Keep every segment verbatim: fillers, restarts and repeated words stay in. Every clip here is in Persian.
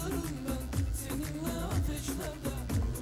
hazırım ben seninle ateşlerde.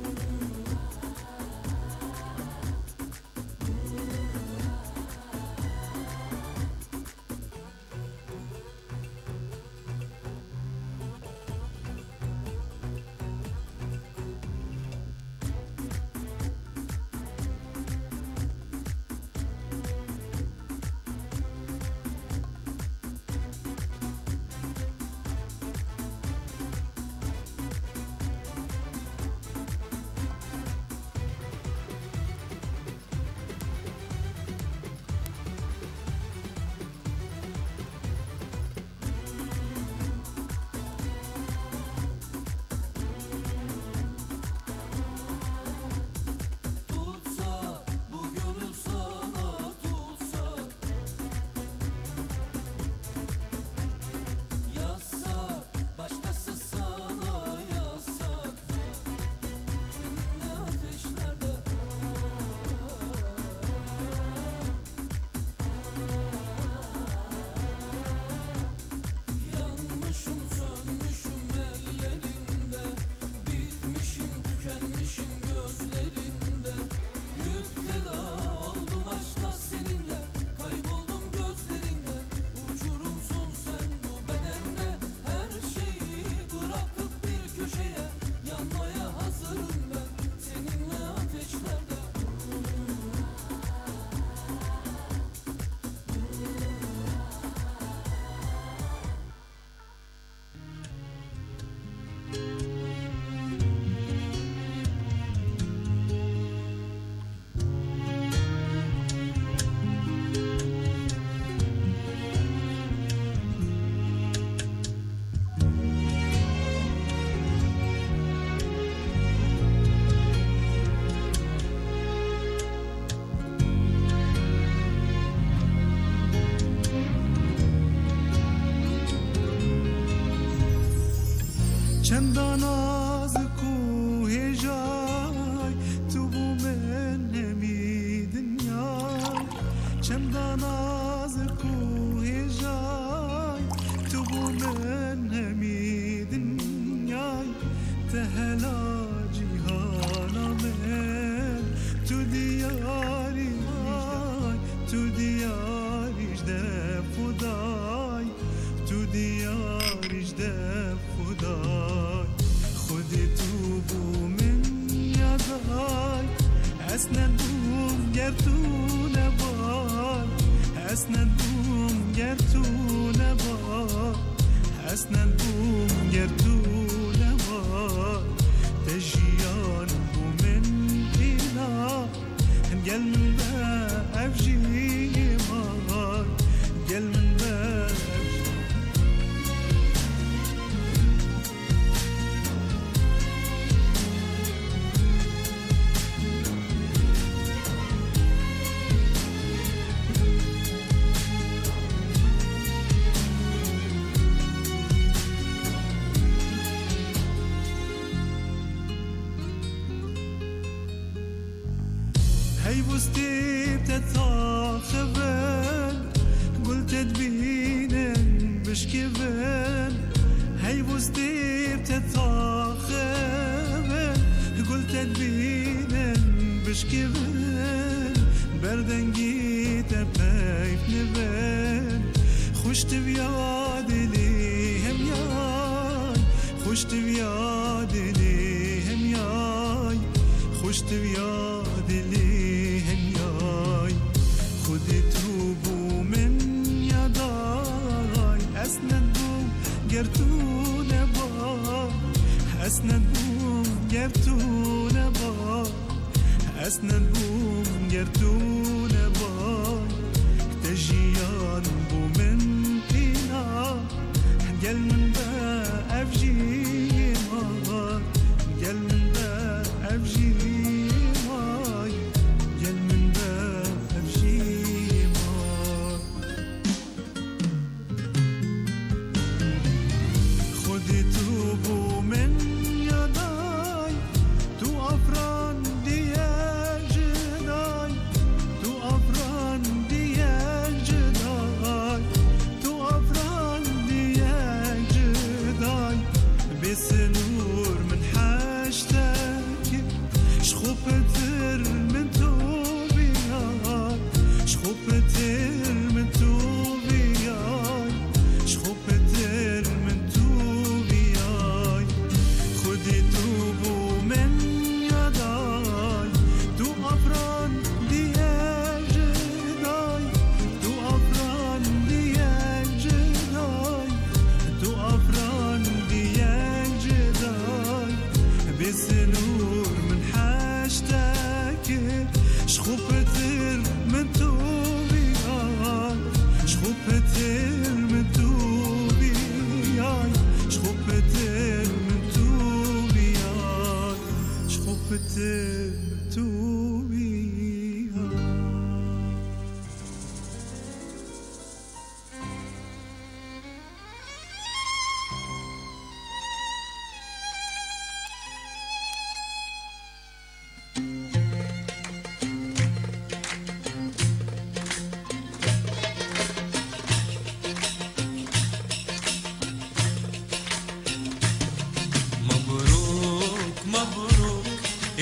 چندان نازک و هجای تو بو من نمی دنیای چندان نازک و هجای تو بو من نمی دنیای تهلا جیهانا من تو دیاری تو دیاریش دفودای تو دیاریش دفودای خودی تو بو من یادای اسنن بوم گر تو نبای اسنن بوم گر تو نبای اسنن بوم گر تو نبای تجیان بو من اینا گل من با افجی مای گل من با هی بوستي بتتاخبن قلت تبينن بشكبن هي بوستي بتتاخبن قلت تبينن بشكبن بردن جيت بايف نبن خشت بياد ليهم ياي خشت بياد ليهم ياي خشت بياد ليهم ياي خدت بو من يداي اسند بوم گرتون با اسند بوم گرتون با اسند بوم گرتون با تجیان بو من اینا گل من با افجی ما گل من با افجی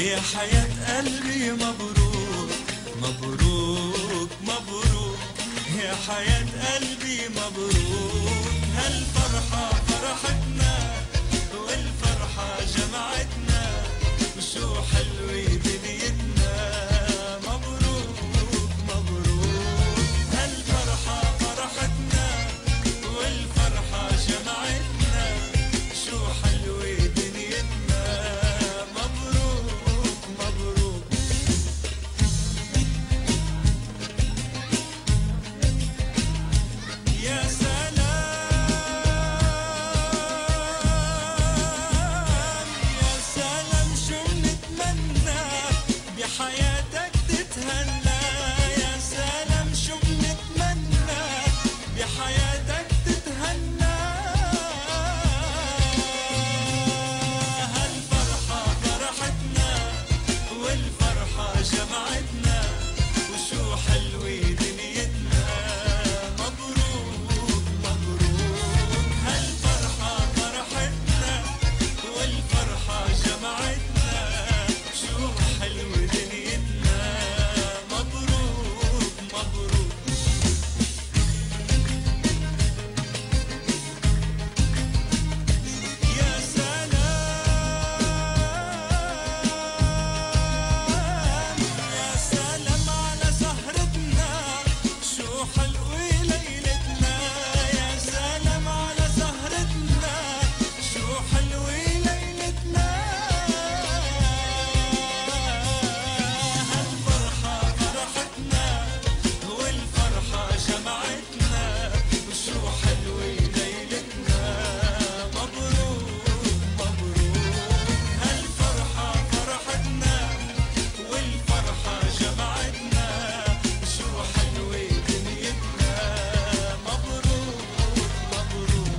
يا حياة قلبي مبروك مبروك مبروك يا حياة قلبي مبروك هالفرحة فرحتنا والفرحة جمعتنا وشو حلوة دنيتنا مبروك مبروك هالفرحة فرحتنا والفرحة جمعتنا شو حلوة دنيتنا مبروك مبروك يا سلام يا سلام شو بنتمنى بحياتك تتهنى يا سلام شو بنتمنى بحياتك تتهنى هالفرحة فرحتنا والفرحة جمعتنا وشو حلوة دنيتنا مبروك مبروك هالفرحة فرحتنا والفرحة جمعتنا شو حلوة دنيتنا مبروك مبروك يا سلام يا سلام على سهرتنا شو حلوة ليلتنا يا سلام على سهرتنا شو حلوة ليلتنا هالفرحة فرحتنا والفرحة جمعتنا وشو حلوة ليلتنا مبروك مبروك هالفرحة فرحتنا والفرحة جمعتنا شو حلوة دنيتنا مبروك مبروك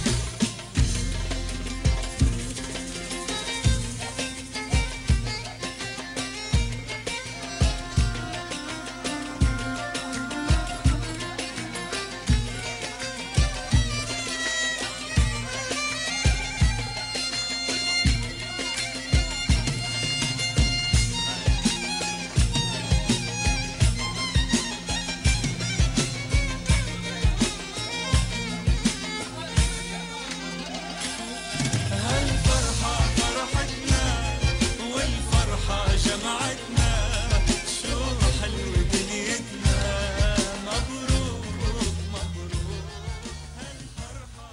هالفرحة فرحتنا والفرحة جمعتنا شو حلوة دنيتنا مبروك مبروك هالفرحة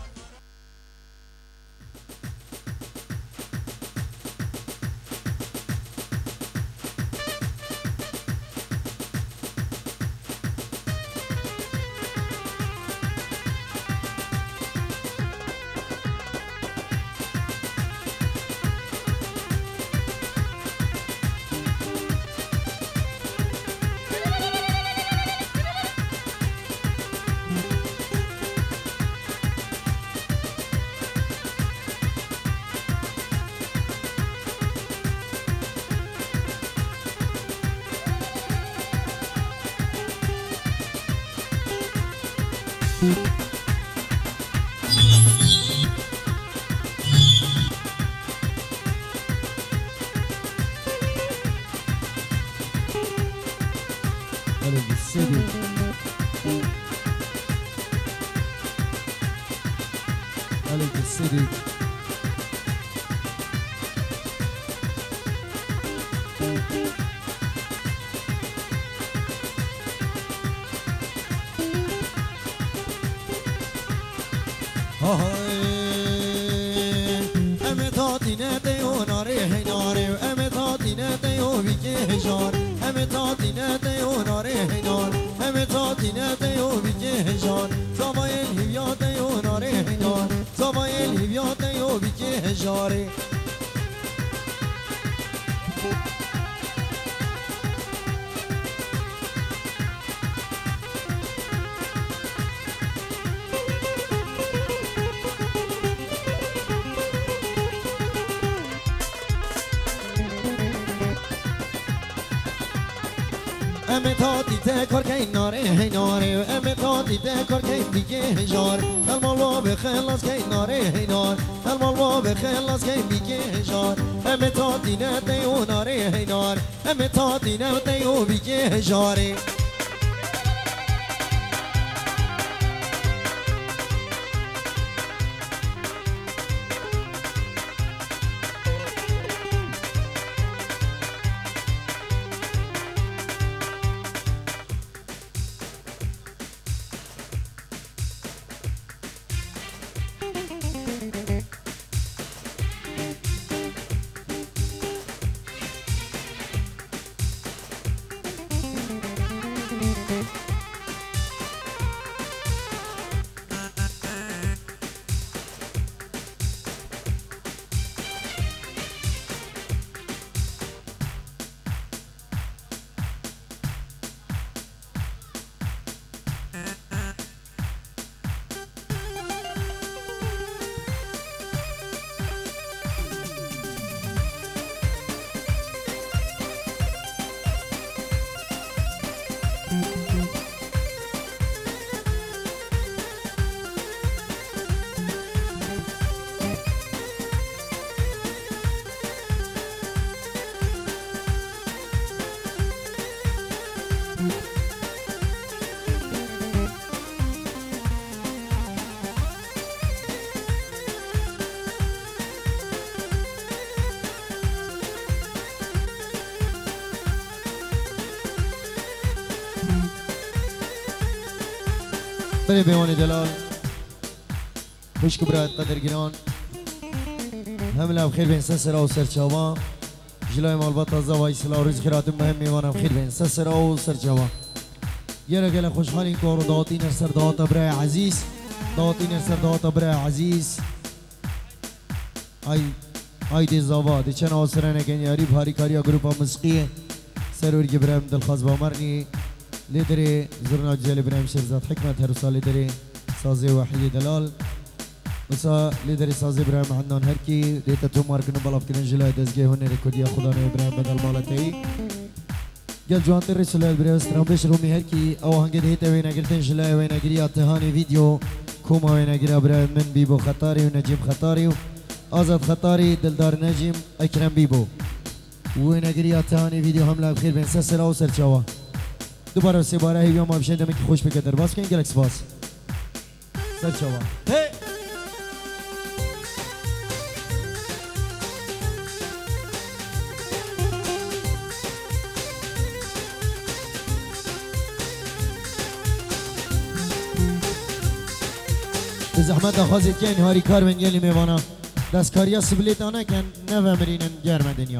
قلب السيدي قلب السيدي امتاتي نديو ناري هناري امتاتي نديو بيجي هجار امتاتي نديو ناري هنار امتاتي نديو بيجي هجار زبايل هبيات ديو ناري هنار زبايل هبيات ديو بيجي هجاري همه تا دیده کار که این ناره هی ناره همه تا دیده کار که این بیگه هجار المال با بخلاص که این ناره هی نار المال با بخلاص که این بیگه هجار همه تا دینه دیو ناره هی نار همه تا دینه دیو بیگه هجاره بله بیوانی دلال خوشک برای قدر گران همه بخیر بین سسرا و سرچاوا جلوی مالبات تازه و ایسلا روز خیراتون مهم میوانم خیر بین سسرا و سرچاوا یه رگل خوشحالی کار و داوتی نرسر داوتا برای عزیز داوتی نرسر داوتا برای عزیز ای ای دی زاوا دی چن آسرانه کنیاری بهاری کاریا گروپا مسقیه سرور جبرام دلخواست بامرنی لیدری زرنا جل ابراهیم شرزاد حکمت هر سال لیدری سازی وحید دلال مسا لیدری سازی ابراهیم حنان هر کی دیتا تو مارکنو بالاف کنن جلای دزگه هنری کدیا خدا نه ابراهیم بدل مالتی گل جوان تر سلال ابراهیم استرام بش رومی هر کی او هنگ دیتا وین اگرتن جلای وین اگری اتهانی ویدیو کوما وین اگری ابراهیم من بیبو خطاری و نجیم خطاری و آزاد خطاری دلدار نجیم اکرم بیبو وین اگری اتهانی ویدیو حمله بخیر بین سسرا و سرچاوا دوباره سه باره هیویا ما بشنده که خوش بکتر باز کنین گلکس باز سرچاوا هی زحمت خواهد که این هاری کار من گلی میوانا دستکاریا سبلیت آنه کن نوه مرینن گرم دنیا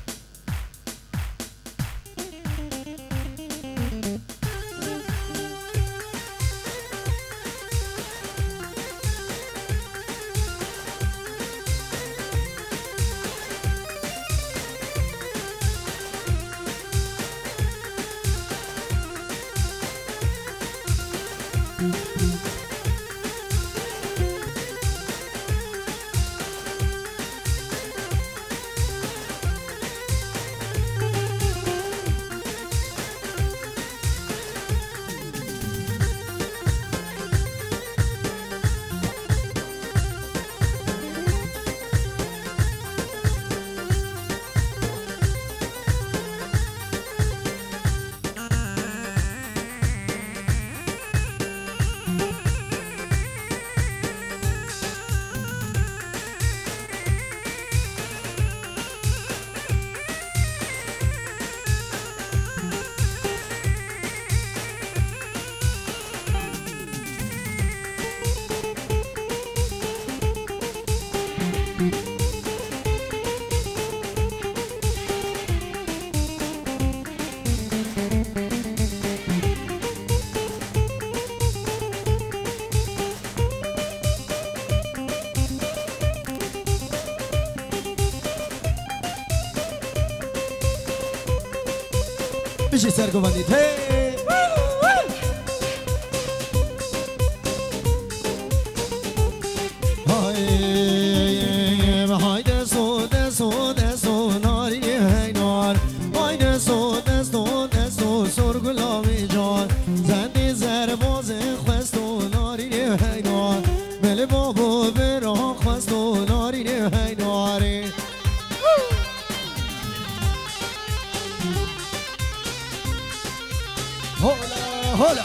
بشی سرگو بندید هی های دستو دستو دستو ناری هی نار های دستو دستو دستو سرگو هلا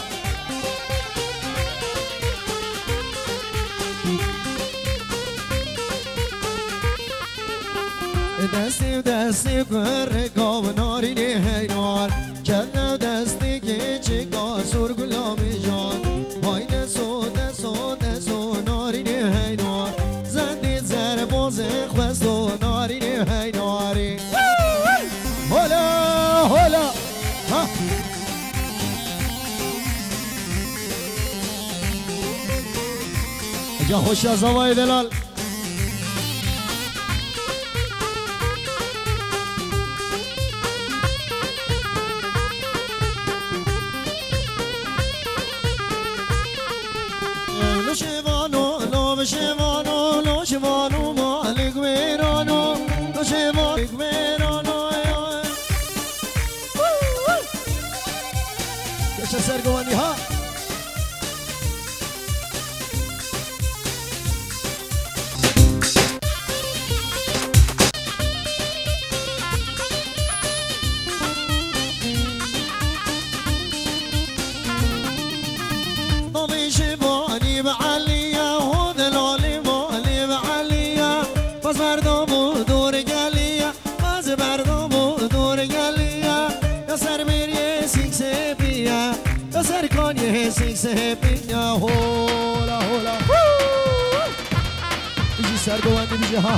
دستی دستی کر کام ناری نهینار کلم دستی که چکا سر گلامی جان های دسو دسو دسو ناری نهینار زندی زر بازه خوستو ناری نهیناری هلا هلا ها جا خوش از هوای دلال شوانو لو شوانو لو شوانو مالک ویرانو لو شوانو ویرانو کش سرگوانی ها سهبینیا هولا هولا بیجی سرگوانی بیجی ها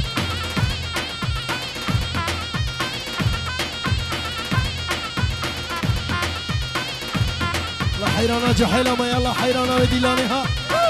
لا حیرانا جحیلا ما یلا حیرانا و دیلانی ها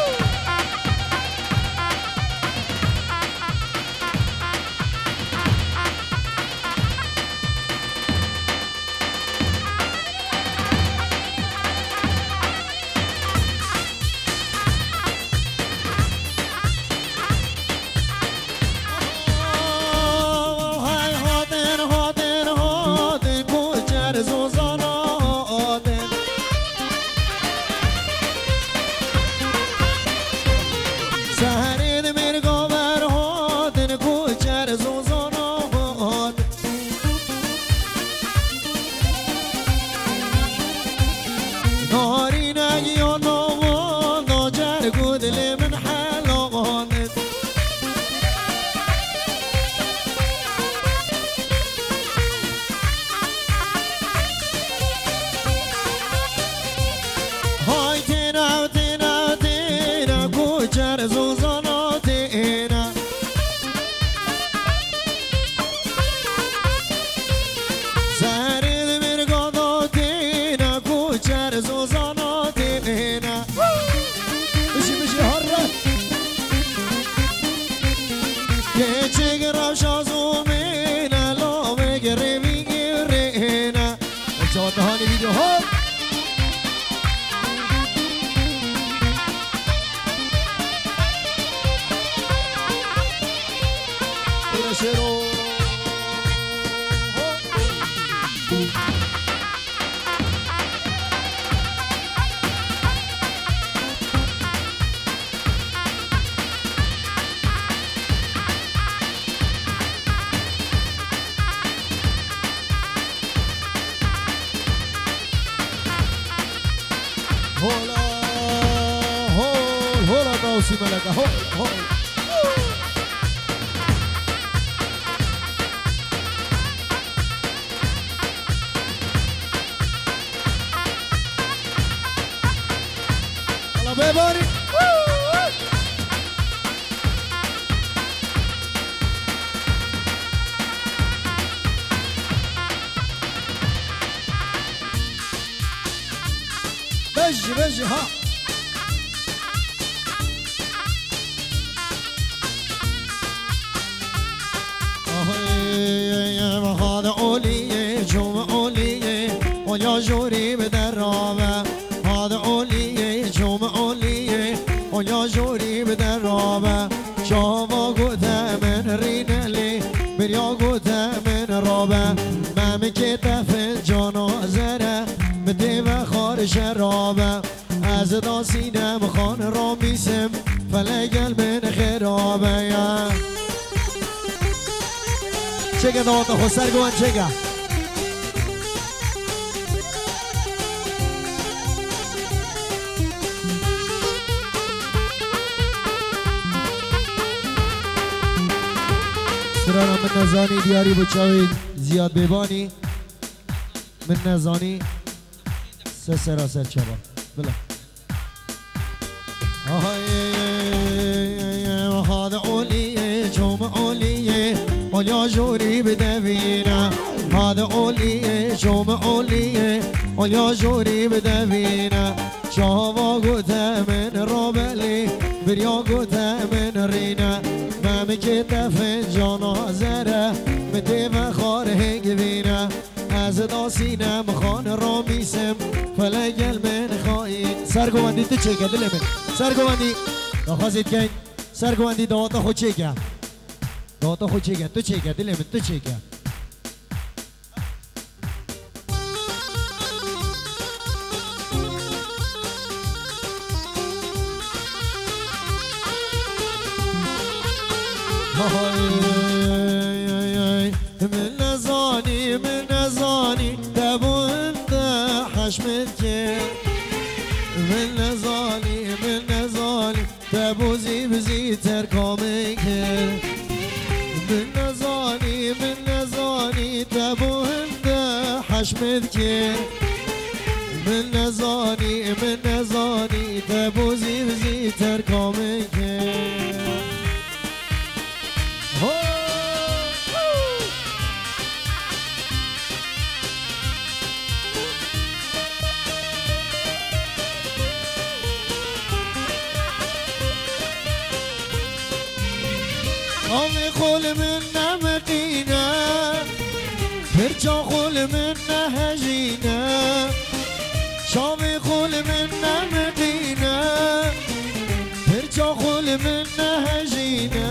بجي بجي ها هذا أولية جم أولية ويا جوري بدرابة هذا أولية جم أولية ويا جوري بدرابة شافا قوتا من رينالي بريا قوتا من رابة ما مكتا في الجنازة بدي بخار شرابة از داسینم خان را میسم فلگل من خرابه یا چگه داوتا خود سرگوان چگه ایران من نزانی دیاری بچاوی زیاد ببانی من نزانی سه سراسر چرا بله هذا أولية شوم أولية ويا جوري بدفينا هذا أولية شوم أولية ويا جوري بدفينا شافا قوتا من ربلي بريا قوتا من رينا ما مكتا فنجانا زره متي فخاره قبينا از داسینم خان را میسم فلگل من خواهید سرگوندی تو چه که دل من سرگوندی نخواستید که سرگوندی دواتا خود چه که دواتا خود چه که تو چه که دل من تو چه که من نزانی من نزانی دبو انت حشمت که من نزانی من نزانی دبو زی بزی ترکامه که من نزانی من نزانی دبو انت حشمت که من نزانی من نزانی دبو زی بزی ترکامه که آمی خول من نمقینه پرچا خول من نهجینه شامی خول من نمقینه پرچا خول من نهجینه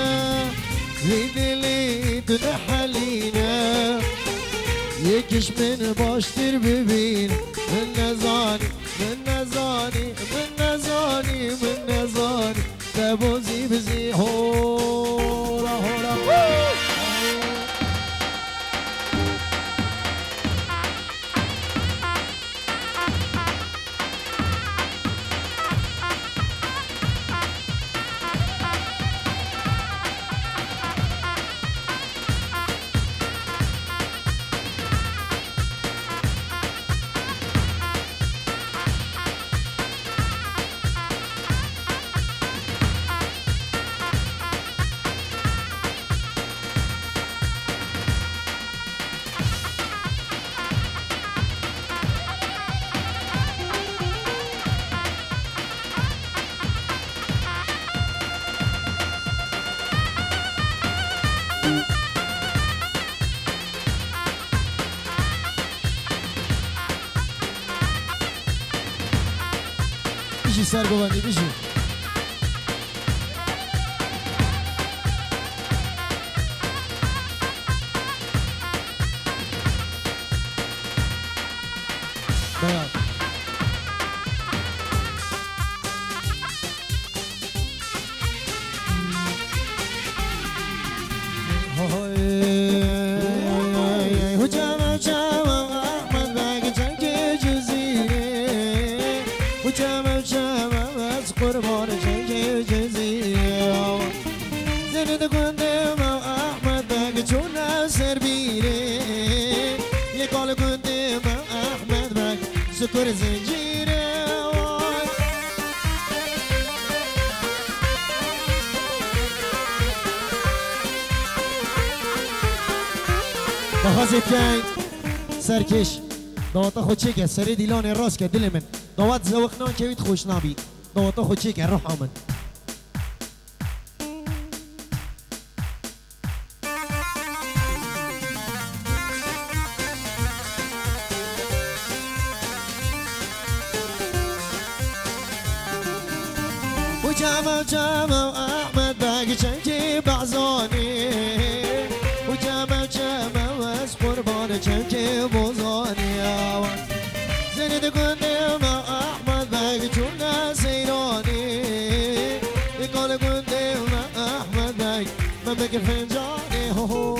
ریدلی تو نحلینه یکیش من باشتر ببین من نزانی من نزانی من نزانی من نزانی تبوزی بزی هورا هورا بیشی سرگوانی بیشی بیاد قربان جنگ جزیره زند گنده ما احمد بگ چون سر بیره یک کال گنده ما احمد بگ سکر زنجیره بخواستید که سرکش دواتا خود چه که سر دیلان راست که دل من دوات زوقنان که وید خوش نبی دواتا خود چه که روح آمد و جمع جمع احمد بگ چنکی بعضانی و جمع جمع از قربان چنکی بوزانی زنید گنده ما احمد بگ چون سیرانی یکال گنده ما احمد بگ من بگیر فنجانی هو هو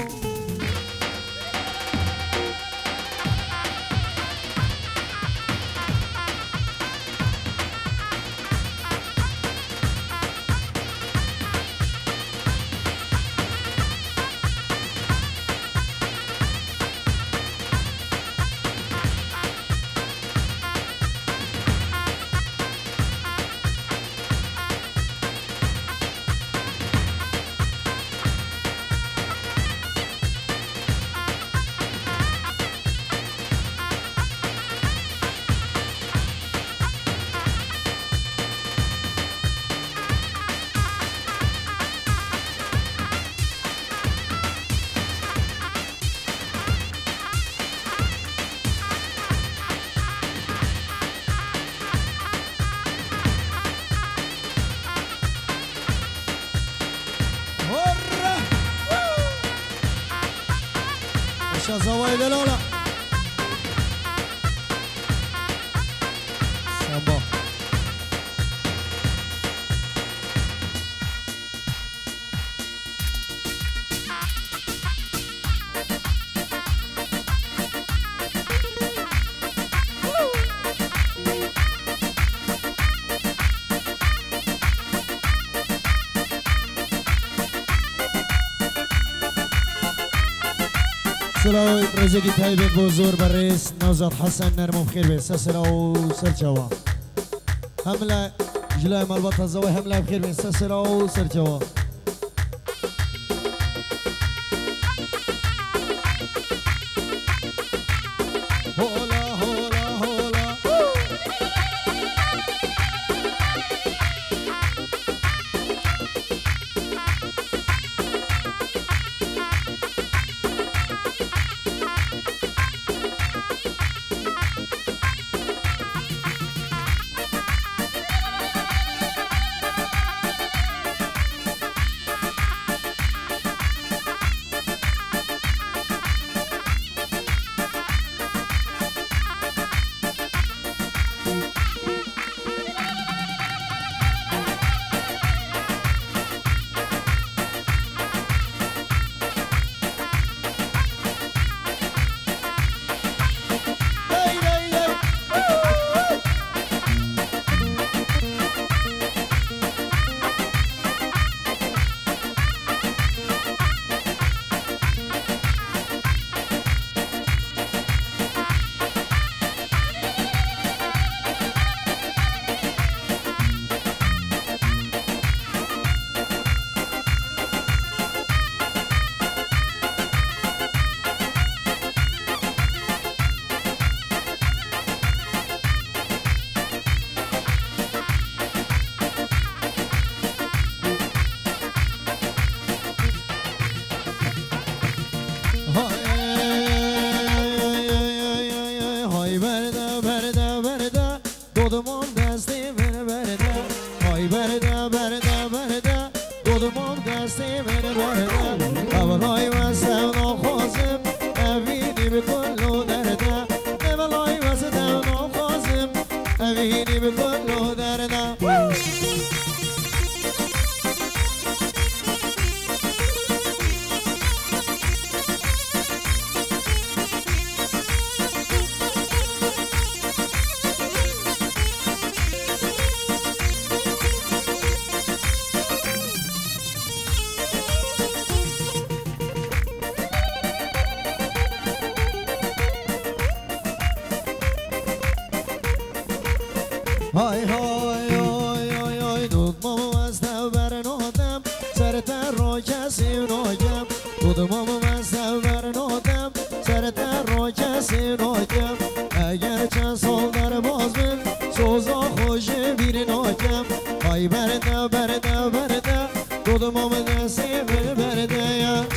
باشا زوای دلاله سبا سلام رزقی طیب بزرگ برس نوزاد حسن نرمو بخیر به سلام سرچوا حمله جلای ملبات زوای حمله بخیر به سلام سرچوا هولا هولا هولا های برده برده برده دودمون دستی بره برده های برده برده برده دودمون دستی بره برده اولای واسه نخوازم اوینی به کلو درده اولای واسه نخوازم اوینی به کلو درده های های های های های دودمامو از دور نادم سر تر را کسی ناگم دودمامو از دور نادم سر تر را کسی ناگم اگر چند سال در باز بیم سوزا خوش بیر ناگم های برده برده برده دودمامو دستی بر برده یا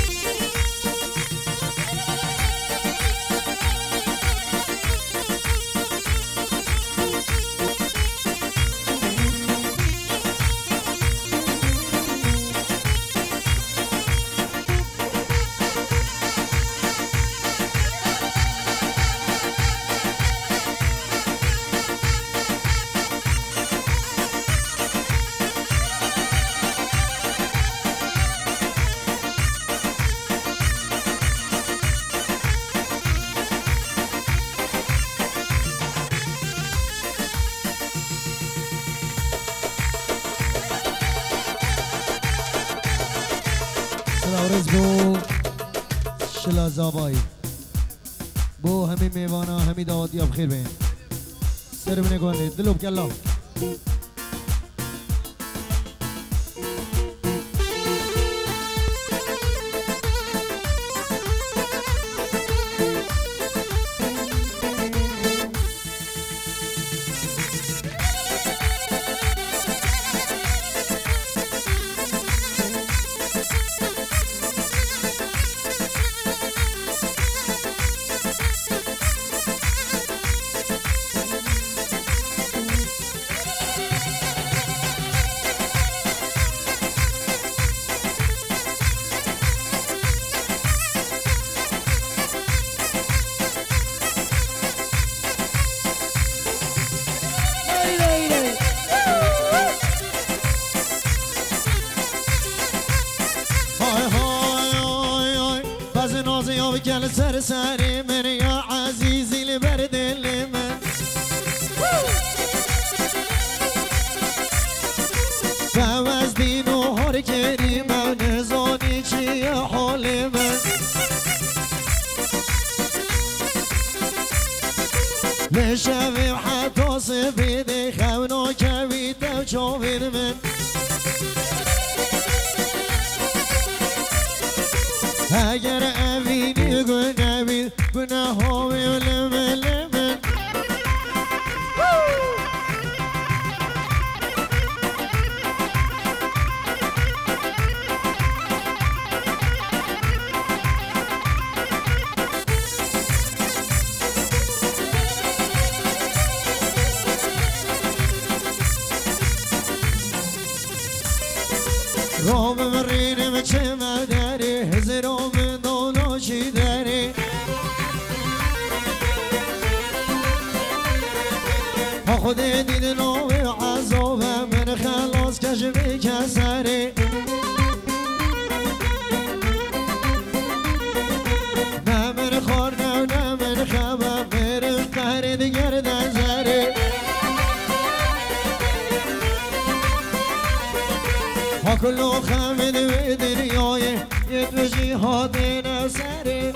سلاورز بو شلا زابایی بو همین میوانا همین دعوتی اب خیر بین سر بینه کنید دلو بکلا نازی یا بگل سر سر من یا عزیزی لبر دل من فوز دین و هر کریم و نزانی چیه حال من لشویم حتی سبیده خونا کویده و چاوید من اگر اوینی گناه بید گناه هاوی و لمن لمن رام مرینم چه مداری هزرام داناشی داری خود دید نوی عذاب من خلاص کشمی کسری نه من خور نه نه من خبر برش قهر دیگر نظری ها کلو خمید و دریای یه دوشی ها دین سری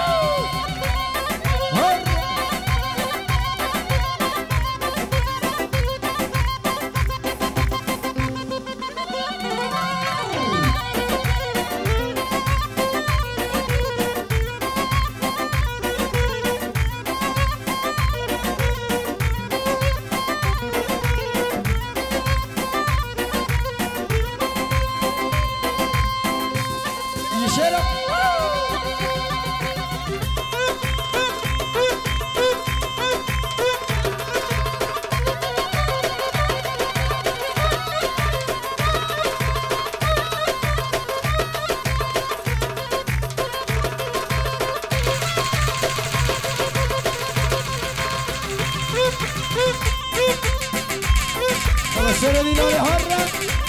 سر دینای هرم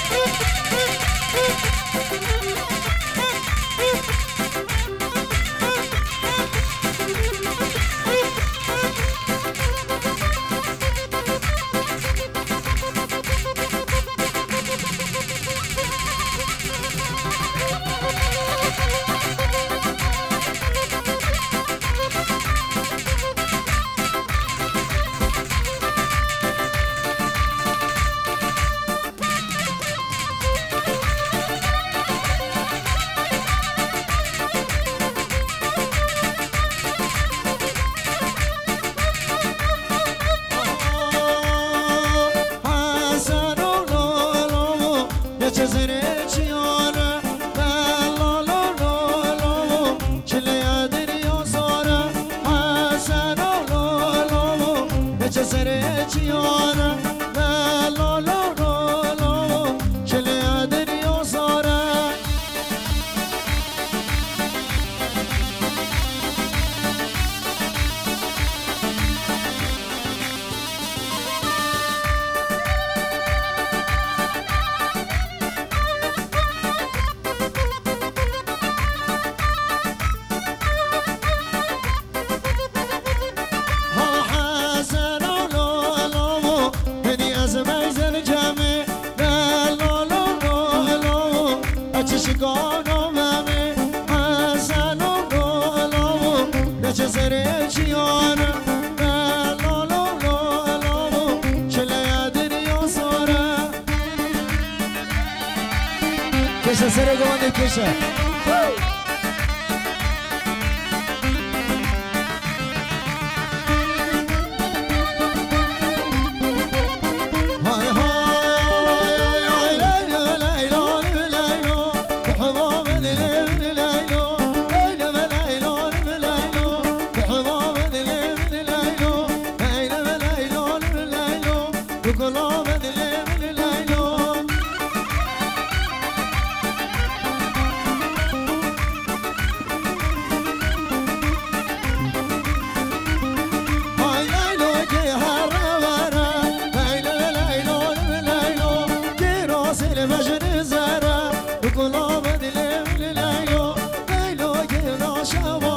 Kışa sere govandı kışa.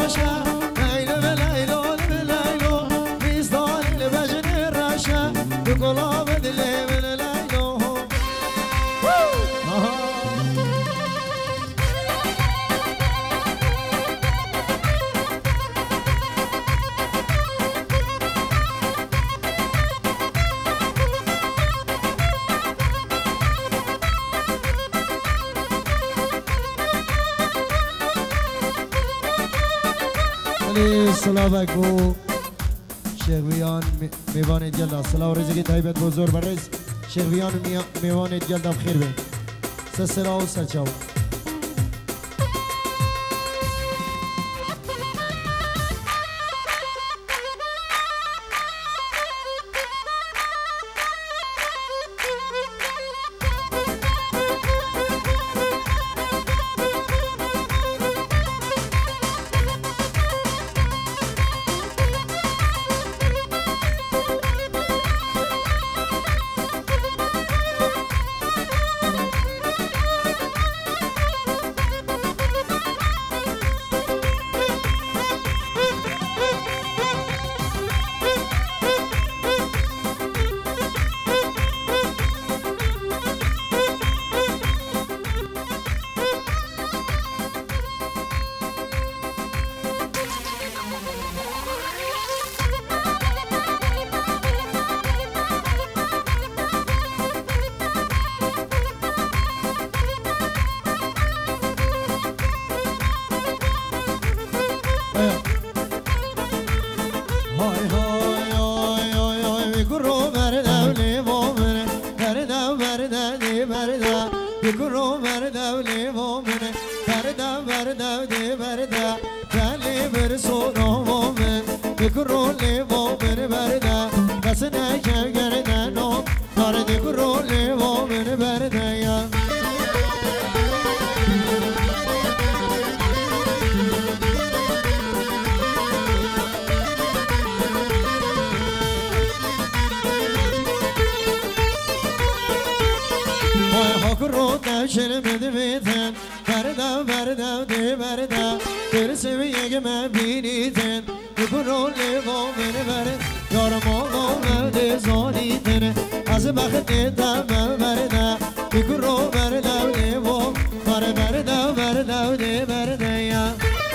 راشا لیلو لیلو لیلو میزدان لبجن راشا بقلاب دلی من لیلو سلام کو شهریان میوان جلد سلام رزقی طیبت بزرگ برز شهریان میوان جلد بخیر بین سلام و سلام Guru merda ule momen, merda merda de merda, kali bir sonu momen. Guru le momen merda, kasne şegerda no, kardi guru le momen merda ya. Şermedi biten, berda berda de berda, bir seviye me biniten, yukarı levo beni ver, yorma o de zoniten, az bakte tamam berda, yukarı berda levo, var berda berda de berda ya.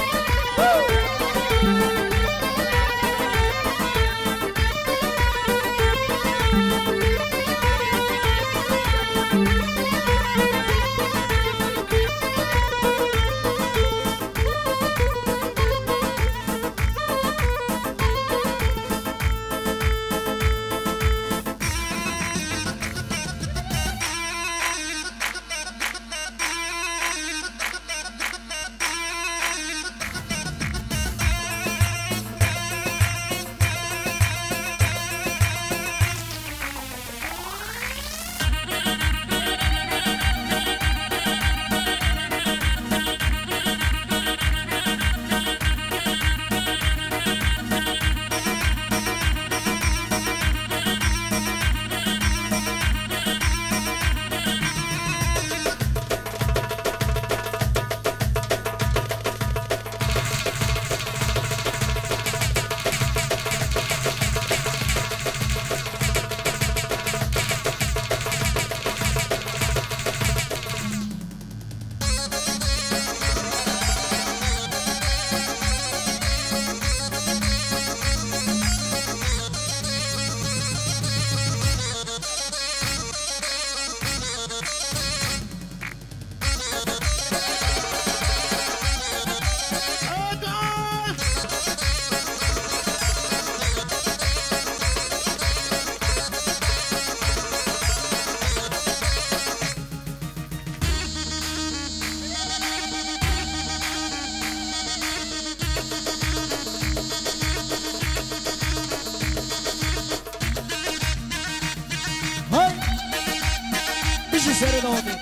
Serenade.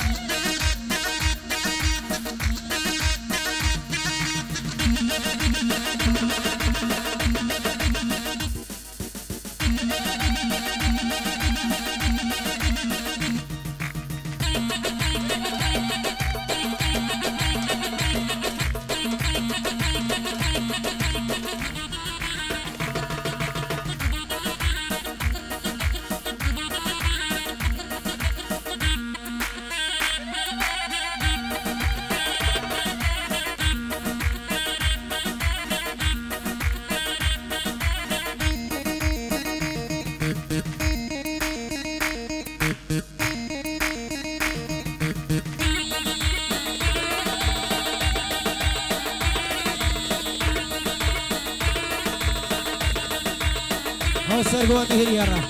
ها سرگوان هریارا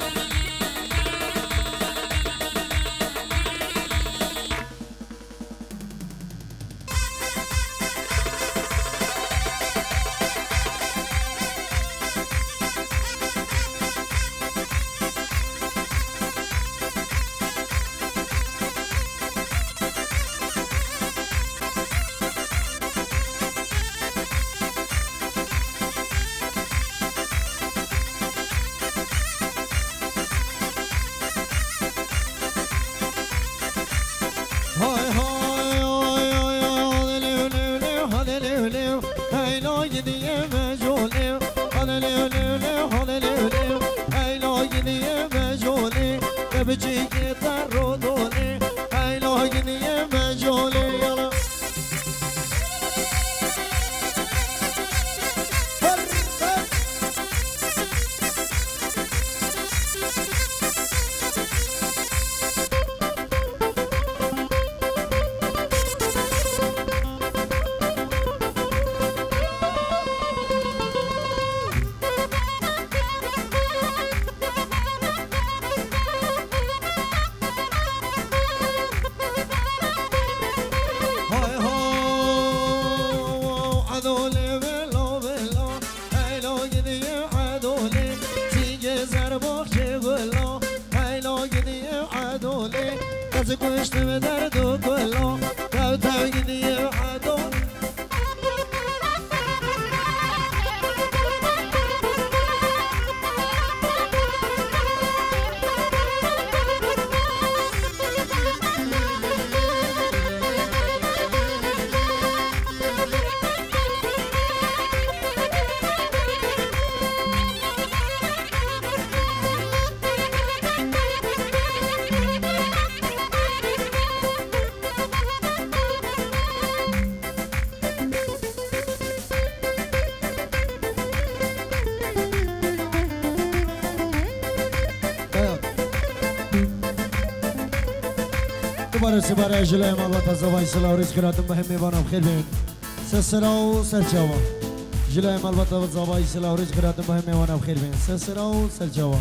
دوباره سباره جلوی مالات از زبان سلا و ریز کراتم مهم میبانم خیلی بین سسرا و سرچاوا جلوی مالات از زبان سلا و ریز کراتم مهم میبانم خیلی بین سسرا و سرچاوا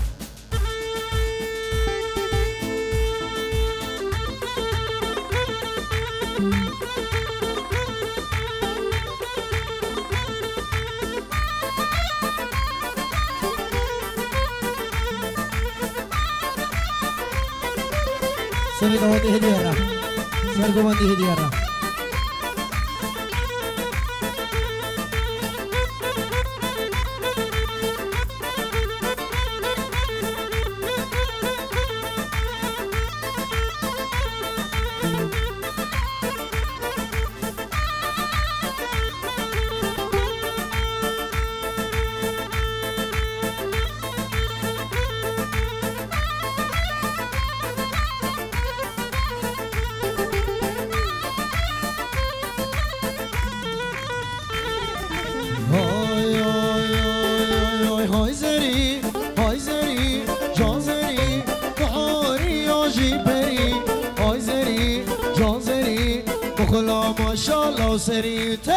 سری داوتی هدیه را سرگوبندی هدیه را ماشاءالله سریته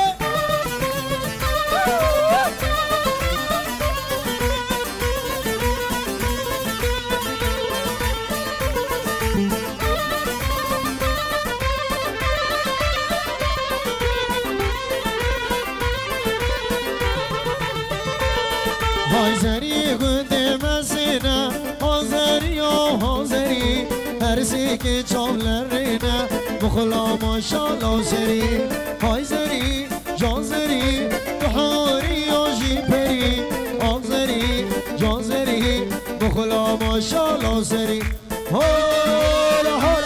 حاضری گنده مسینا حاضری و حاضری هرسی که چاملر رینه بخلا ماشاءالله سری حاضری جانزری بحاری آجی پری آزری جانزری بخلا ماشاءالله سری هولا هولا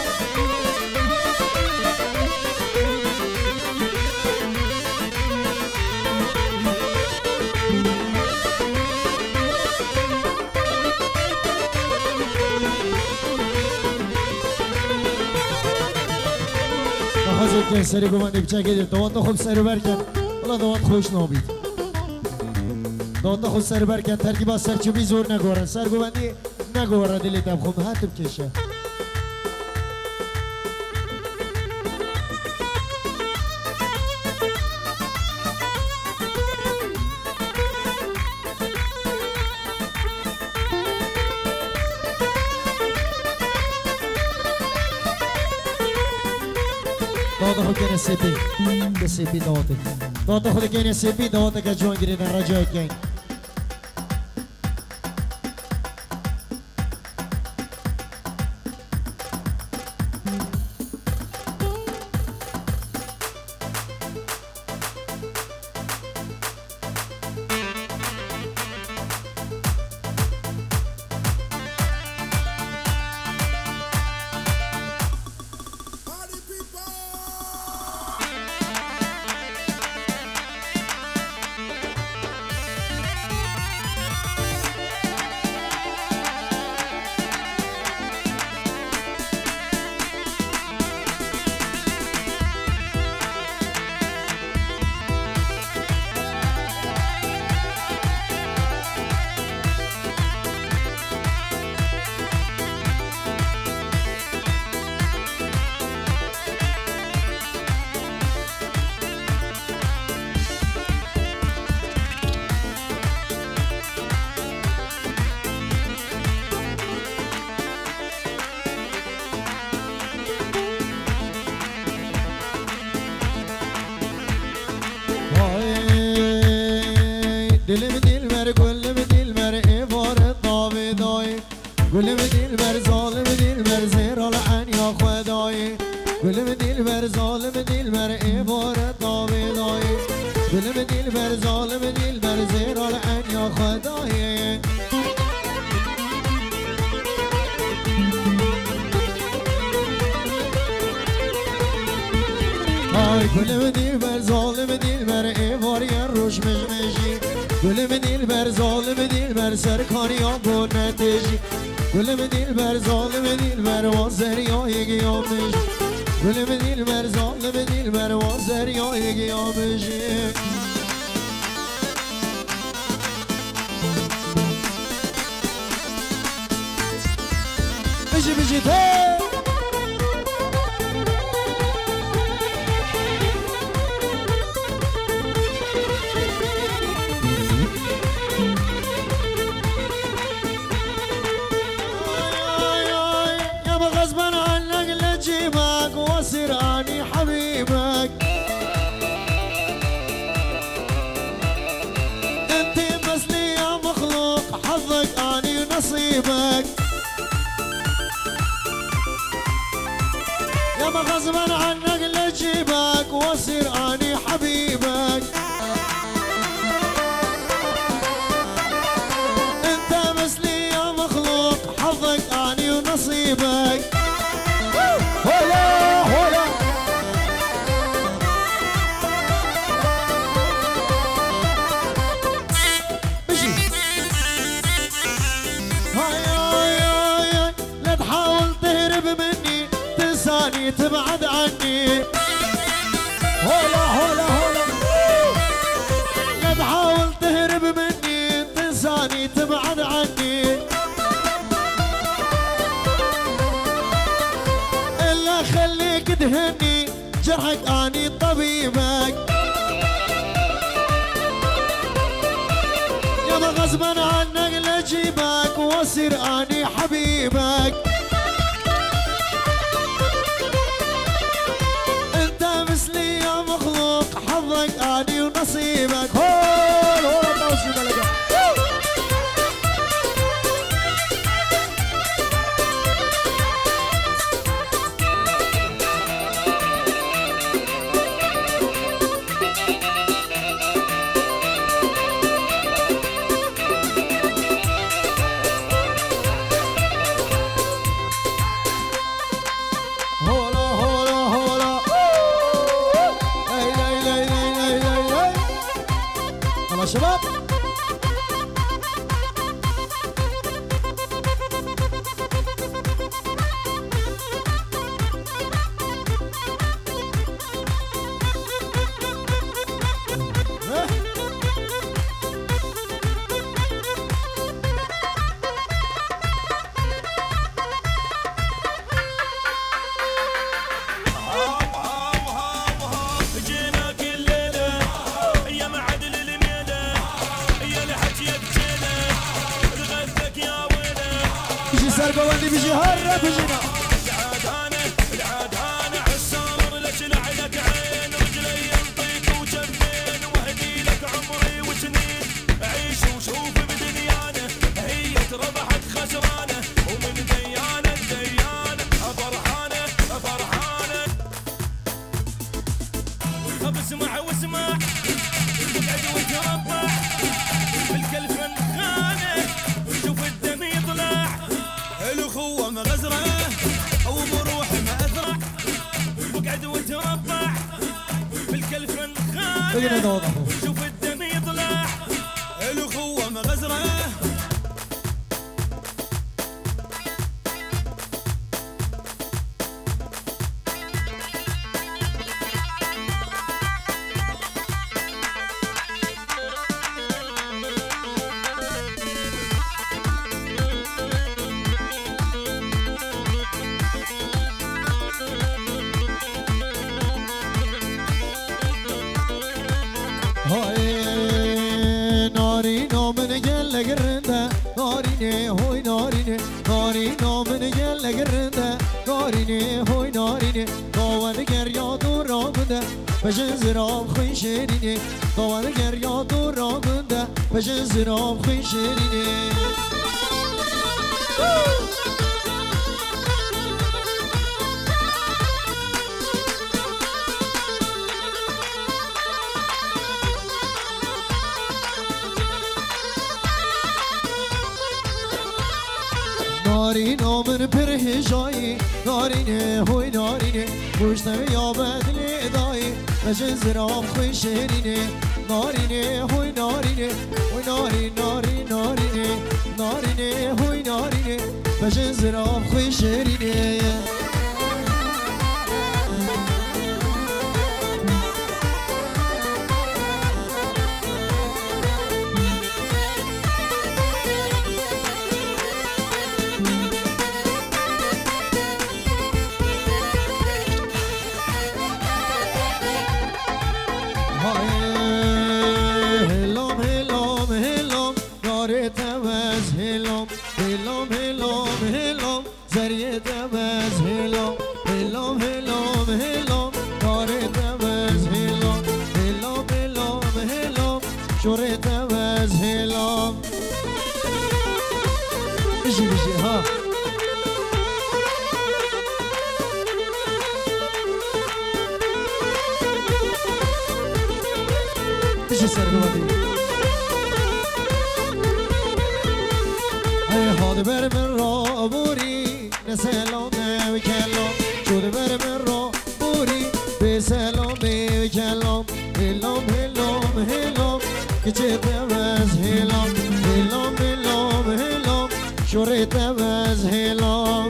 که سری گوانده بچه گیدید دوات خوب سری برکن ولی دوات خوش نابید دوات خوب سری برکن ترکیب از سرچوبی زور نگورن سر گوانده نگورن دلیتم خوب هاتم کشه داده خود کنه سپی که سپی داده داده خود کنه سپی داده که جوان گریدن رجای کن دلم دلبر گلم دلبر عبارت داویدای گلم دلبر ظالم دلبر زیرال عن یا خدای گلم دلبر ظالم دلبر عبارت داویدای گلم دلبر ظالم دلبر زیرال عن یا خدای آی گلم دلبر ظالم دلبر عباری روش مجمجی گلم دلبر ظالم دلبر سرکاری آبو نتیجی گلم دلبر ظالم دلبر وازریای گیامش گلم دلبر ظالم دلبر وازریای گیامش بجی بجی ته واسراني حبيبك انت مثلي يا مخلوق حظك اني نصيبك يا ما غصبا عنك لجيبك واصير اني حبيبك انت مثلي يا مخلوق حظك اني ونصيبك هلا هلا مشي هاي هاي هاي لا تحاول تهرب مني تنساني تبعد عني هلا هلا هلا لا تحاول تهرب مني تنساني تبعد عني خليك تهني جرحك اني طبيبك يا ما غصبا عنك لجيبك واصير اني حبيبك انت مثلي يا مخلوق حظك اني ونصيبك هول هول توصي ملكة شباب سرقواني بيجي هرب بيجينا العادانة العادانة عالسامر لك لعلك بقنا دوضة شوف الدم يطلع الأخوة مغزرة هاي ناري نامن گل گرنده نارینه هوی نارینه ناری نامن گل گرنده نارینه هوی نارینه داور گریا دور را گنده بجن زراب خوی شیرینه داور گریا دور را گنده بجن زراب خوی شیرینه ناری نامن پر هجایی نارینه هوی نارینه مجتمع یا بدل دایی بجن زراب خوی شیرینه نارینه هوی نارینه هوی ناری ناری نارینه نارینه هوی نارینه بجن زراب خوی شیرینه هلام هلام هلام نار تمز هلام هلام هلام هلام زریه تمز هلام هلام هلام هلام نار تمز هلام هلام هلام هلام شور تمز هلام بشی بشی ها بشی سرگوادی ای حال بر من را بوری نه سلام نه کلام شده بر من را بوری به سلام به کلام هلام هلام هلام که چه تمز هلام هلام هلام هلام شوره تمز هلام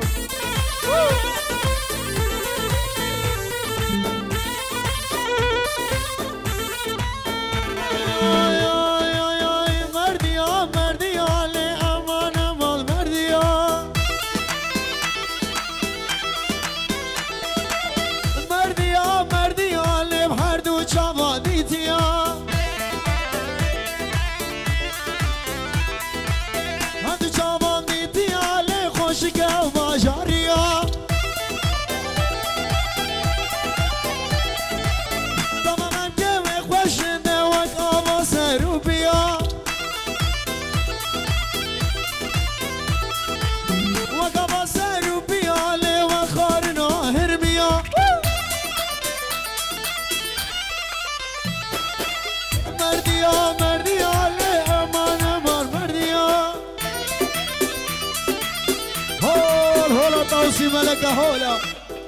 توصي ملكة هولا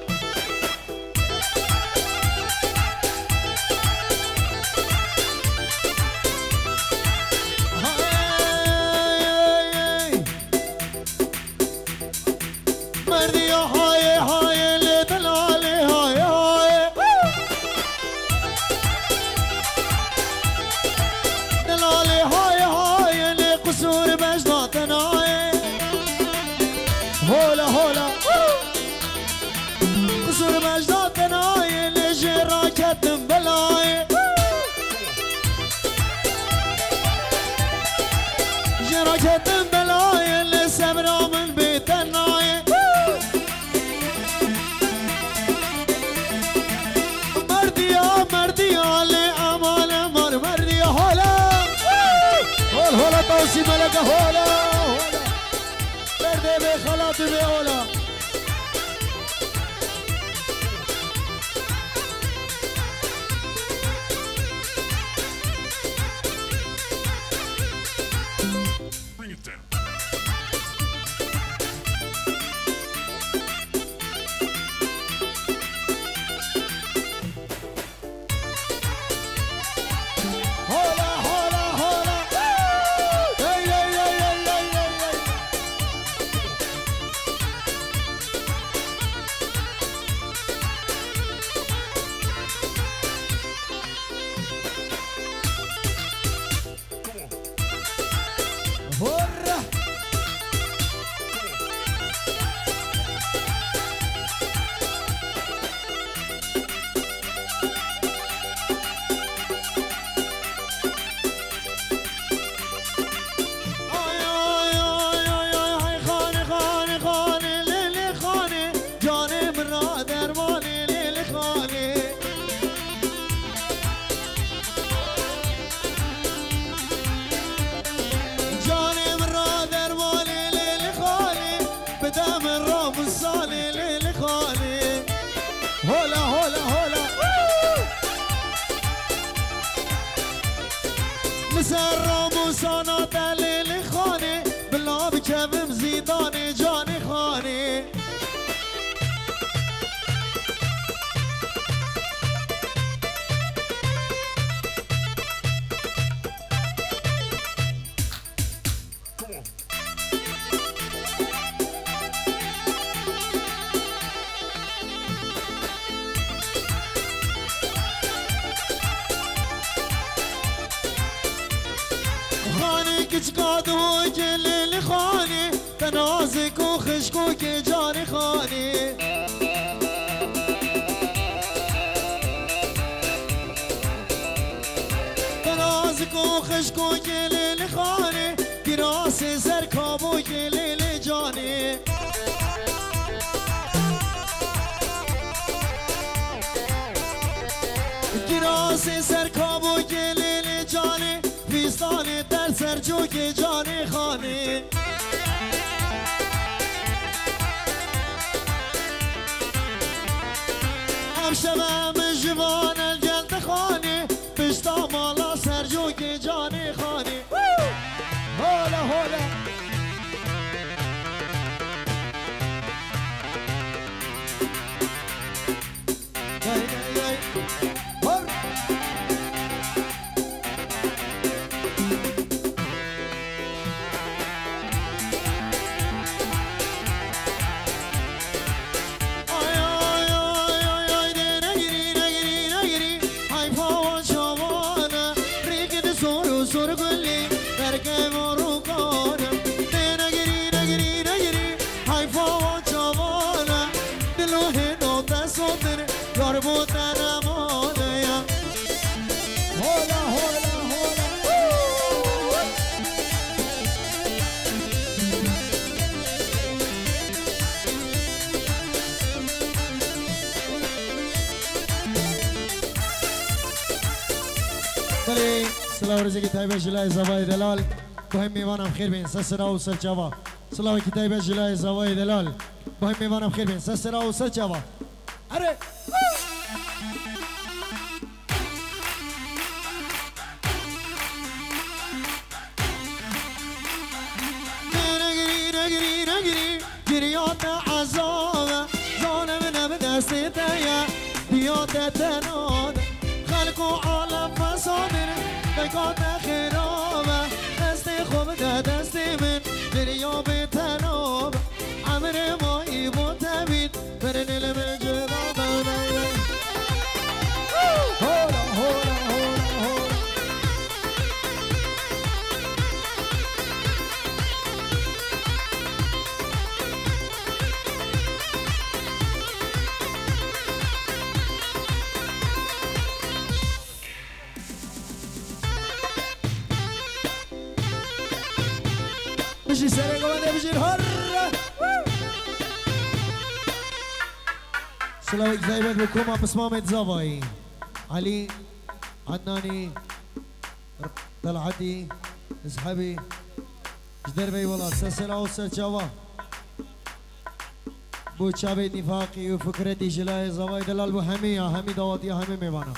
مردي هاي هاي اللي دلالي هاي هاي دلالي هاي هاي اللي قصور بجداتنا هولا هولا قصور بجداتنا اللي جرا كتم بلاي جرا كتم بلاي اللي سبرا من بيتنا مردي يا مردي يا اللي امان مر مردي يا هولا هول هولا توصي ملكة هولا هولا برده به خلاتي به هولا بسر راموسانا دلیل خانه بلا بکبم زیدان جان خانه کچکاد و جلیل خانه تنازک و خشکو که جان خانه تنازک و خشکو جلیل خانه گراس سرکاب و جلیل جانه گراس سرکاب و جلیل جانه فیستان در سرجوک جان خانه امشبم جوان الجلد خانه پشتا مالا سرجوک جان خانه هولا هولا گای گای گای هر سلام روزی کی تایب جلای زوای دلال مهم میوانم خیر بین سسرا و سرچاوا سلام کی تایب جلای زوای دلال مهم میوانم خیر بین سسرا و سرچاوا اره نگری نگری نگری گریات عذاب زانم نم دست تیا بیات تناد خلق و عالم فسادن بگات خرابه دست خوب ده دست من دریا به تناب عمر مایی متبید برن علم جرابه هولا هولا هولا هولا بشی سره گوانده بشیر هر سلام اجزایبت بکوما بسمامت زاوایی علي عدناني طلعتي اصحابي جدر بي والله سلسلة وسر جوا بو شابي نفاقي وفكرتي جلاي زواي دلال بو همي يا همي دوات يا همي ميوانا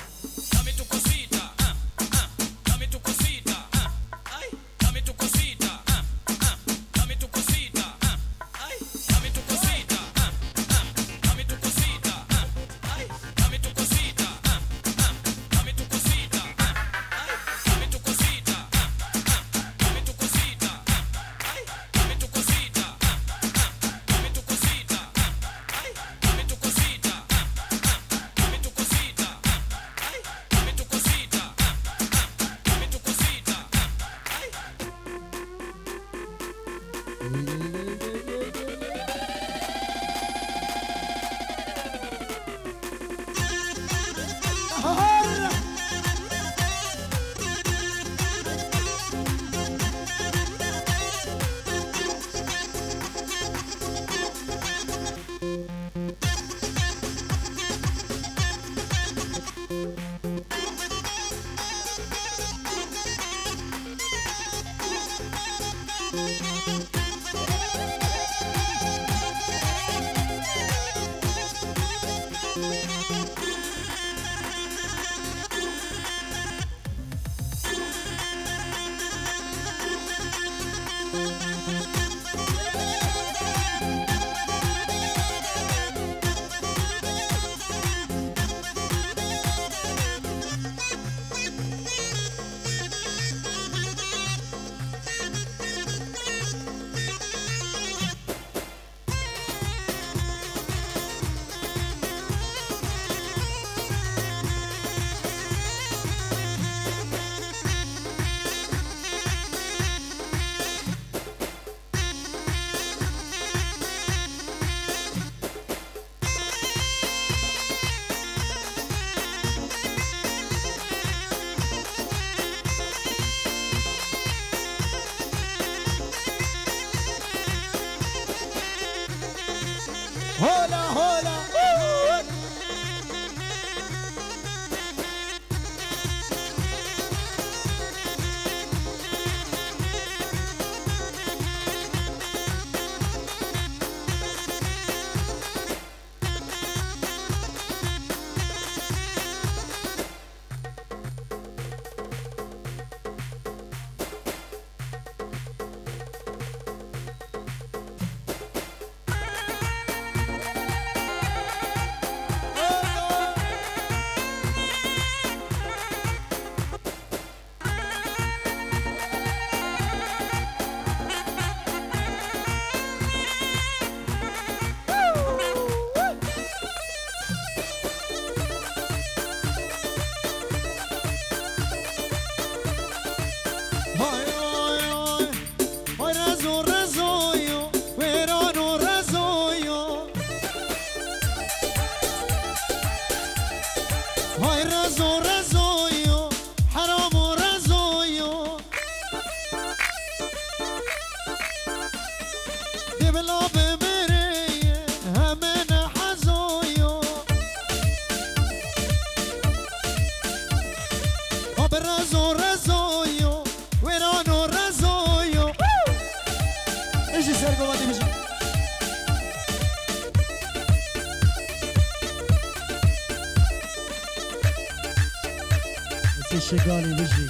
الشقالي بجي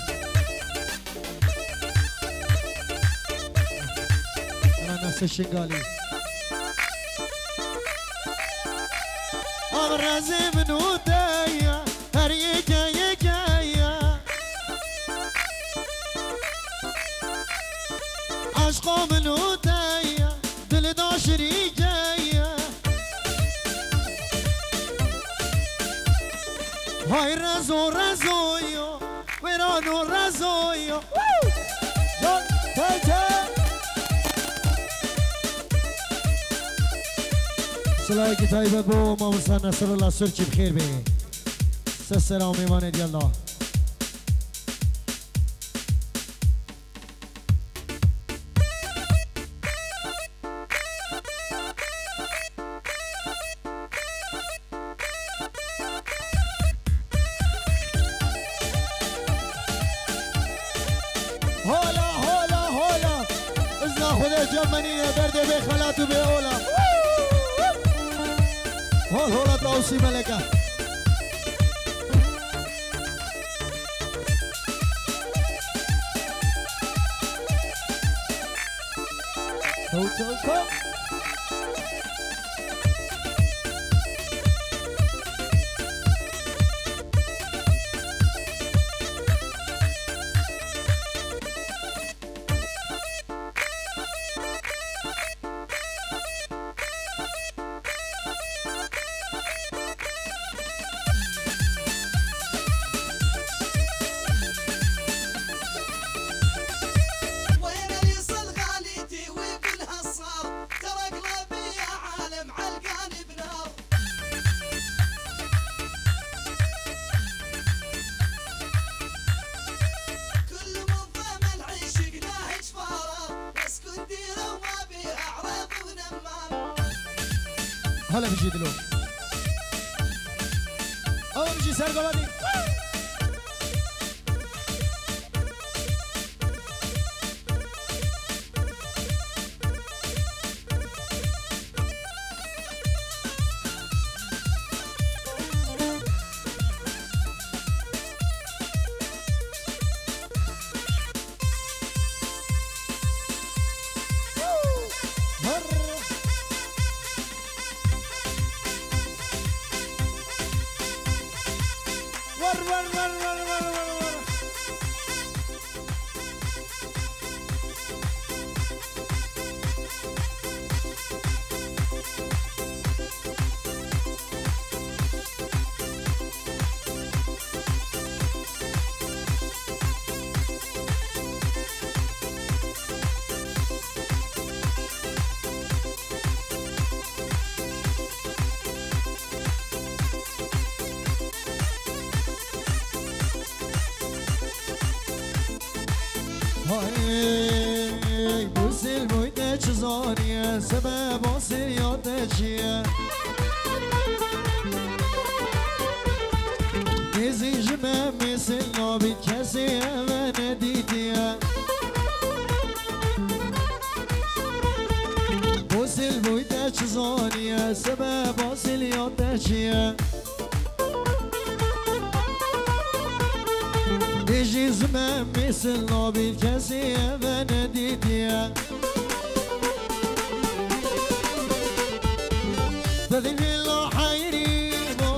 انا نفس الشقالي الرازي من ودايا هريكا يكايا عشقا من ودايا دل داشري جايا هاي رازو رازويو ويرانو رازويو جان تاتا سلايك طيبة بو ما وصل نصر الله سرچي بخير بي سلام ايمان دي الله هولا هولا هولا ازنا خدا جمانية درد بي خلاتو بي هولا هول هولا توصي ملكة تو تو تو هلا بيجي دلو أول بيجي سرقة بدي هاي بوسل بويته چزانیه سبب آسر یاده چیه نیزی جمع مثل نابی کسی اوه ندیدیه بوسل بویته چزانیه سبب آسر یاده چیه دیجی زمه مثل نابی کسی اوه ندیدیه بدل الله حیری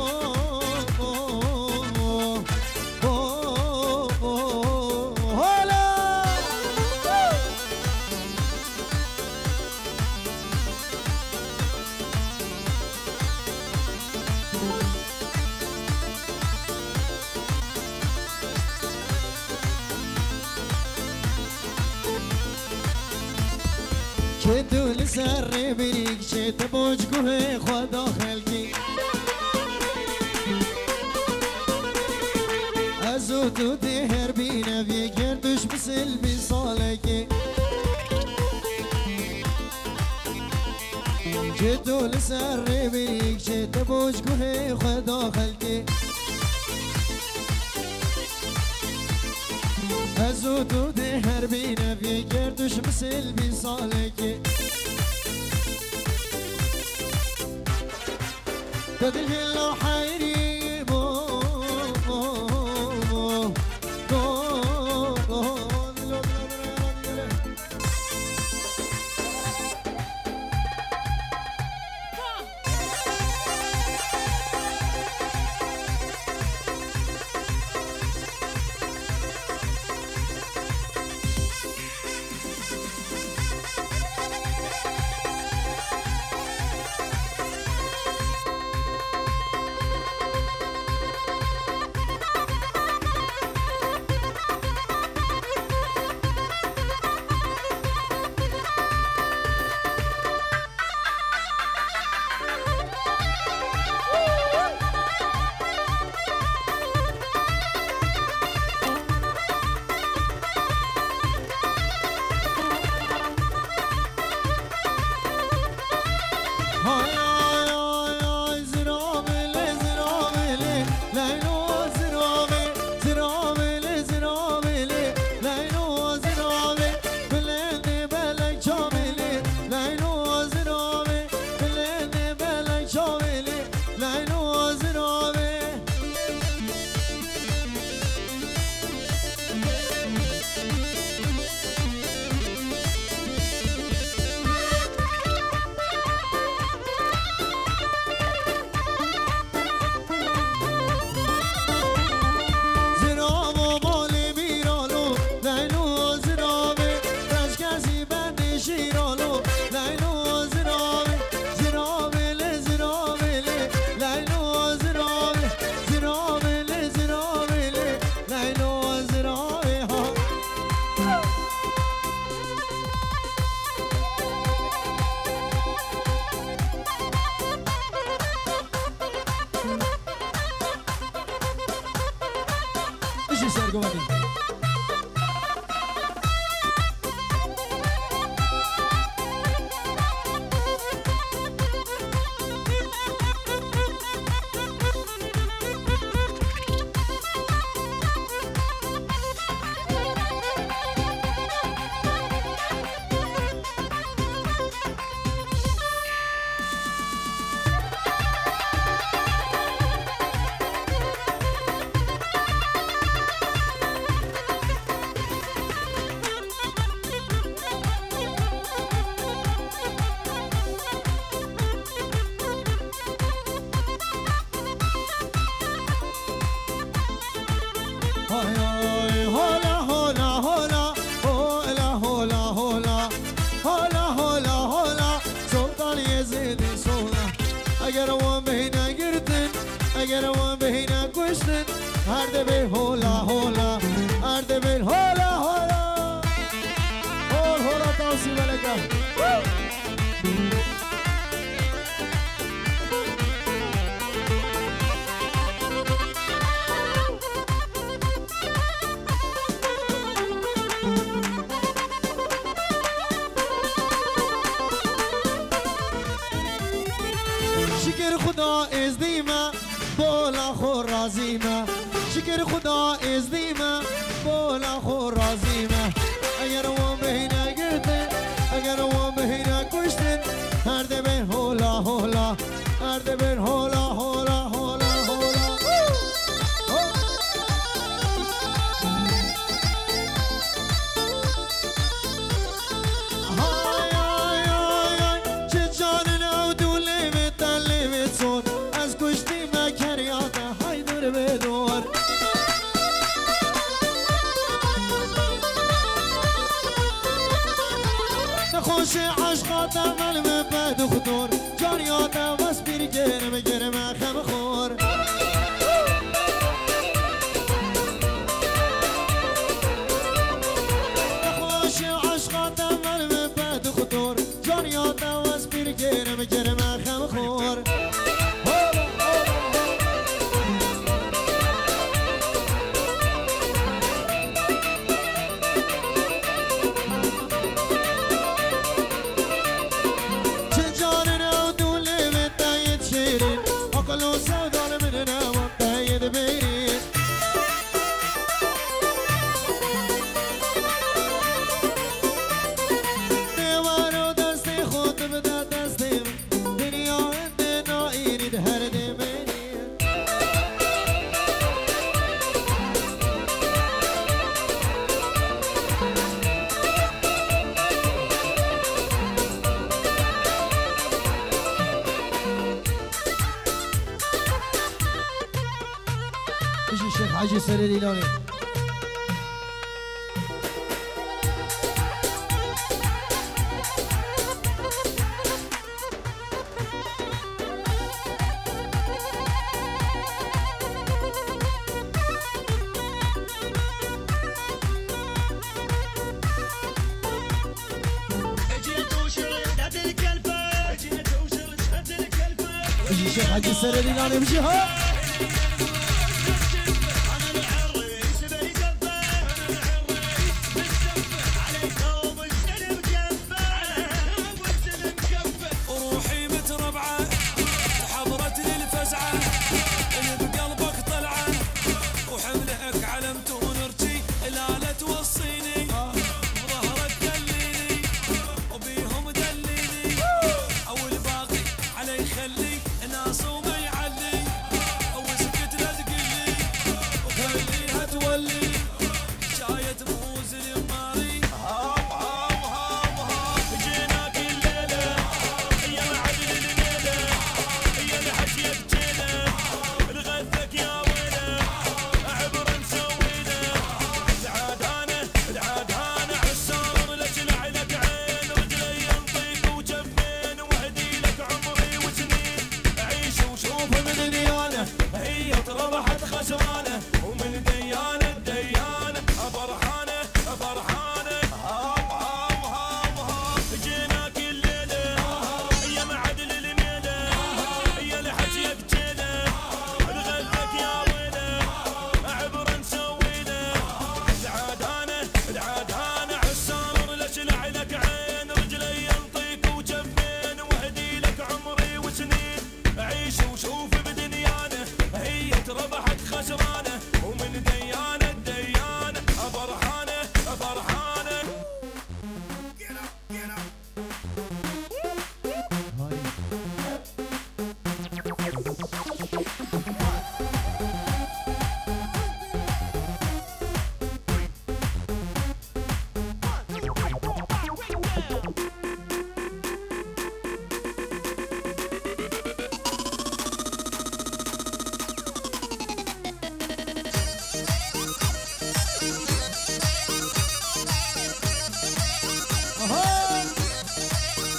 که دول سر بریک چه تباجگوه خدا خلقی از او تو دهر بینه وی گردش مثل بی سالگی که دول سر بریک چه تباجگوه خدا خلقی از او تو دهر بینه وی گردش مثل بی سالگی بدل الله حيري بو اگر وان بهینا کشتن هر دبیر هولا هولا هر دبیر هولا هولا هول هولا توصیل لکم شکر خدا از دیما بولا خور رازیما شکر خدا از دیما بولا خور رازیما اگر وان بهینا گرتن اگر وان بهینا کشتن هر دبیر هولا هولا هر دبیر هولا هولا هولا هولا های های های های چه جان نو دوله میتله میتون از کشتی مکریاته های دور بدور خوش عشقات عمل من بعد خطور جانیاتم بس بیر گرم گرم خم خور خوش عشقات عمل من بعد خطور جانیاتم بس بیر گرم گرم خم خور لو سودال من نوام باید بیرید دیوارو دستی خود بده دستی دنیا هنده نایرید هر دی بیرید الشيخ حاجي سريري لوني الشيخ حاجي سريري لوني بجي ها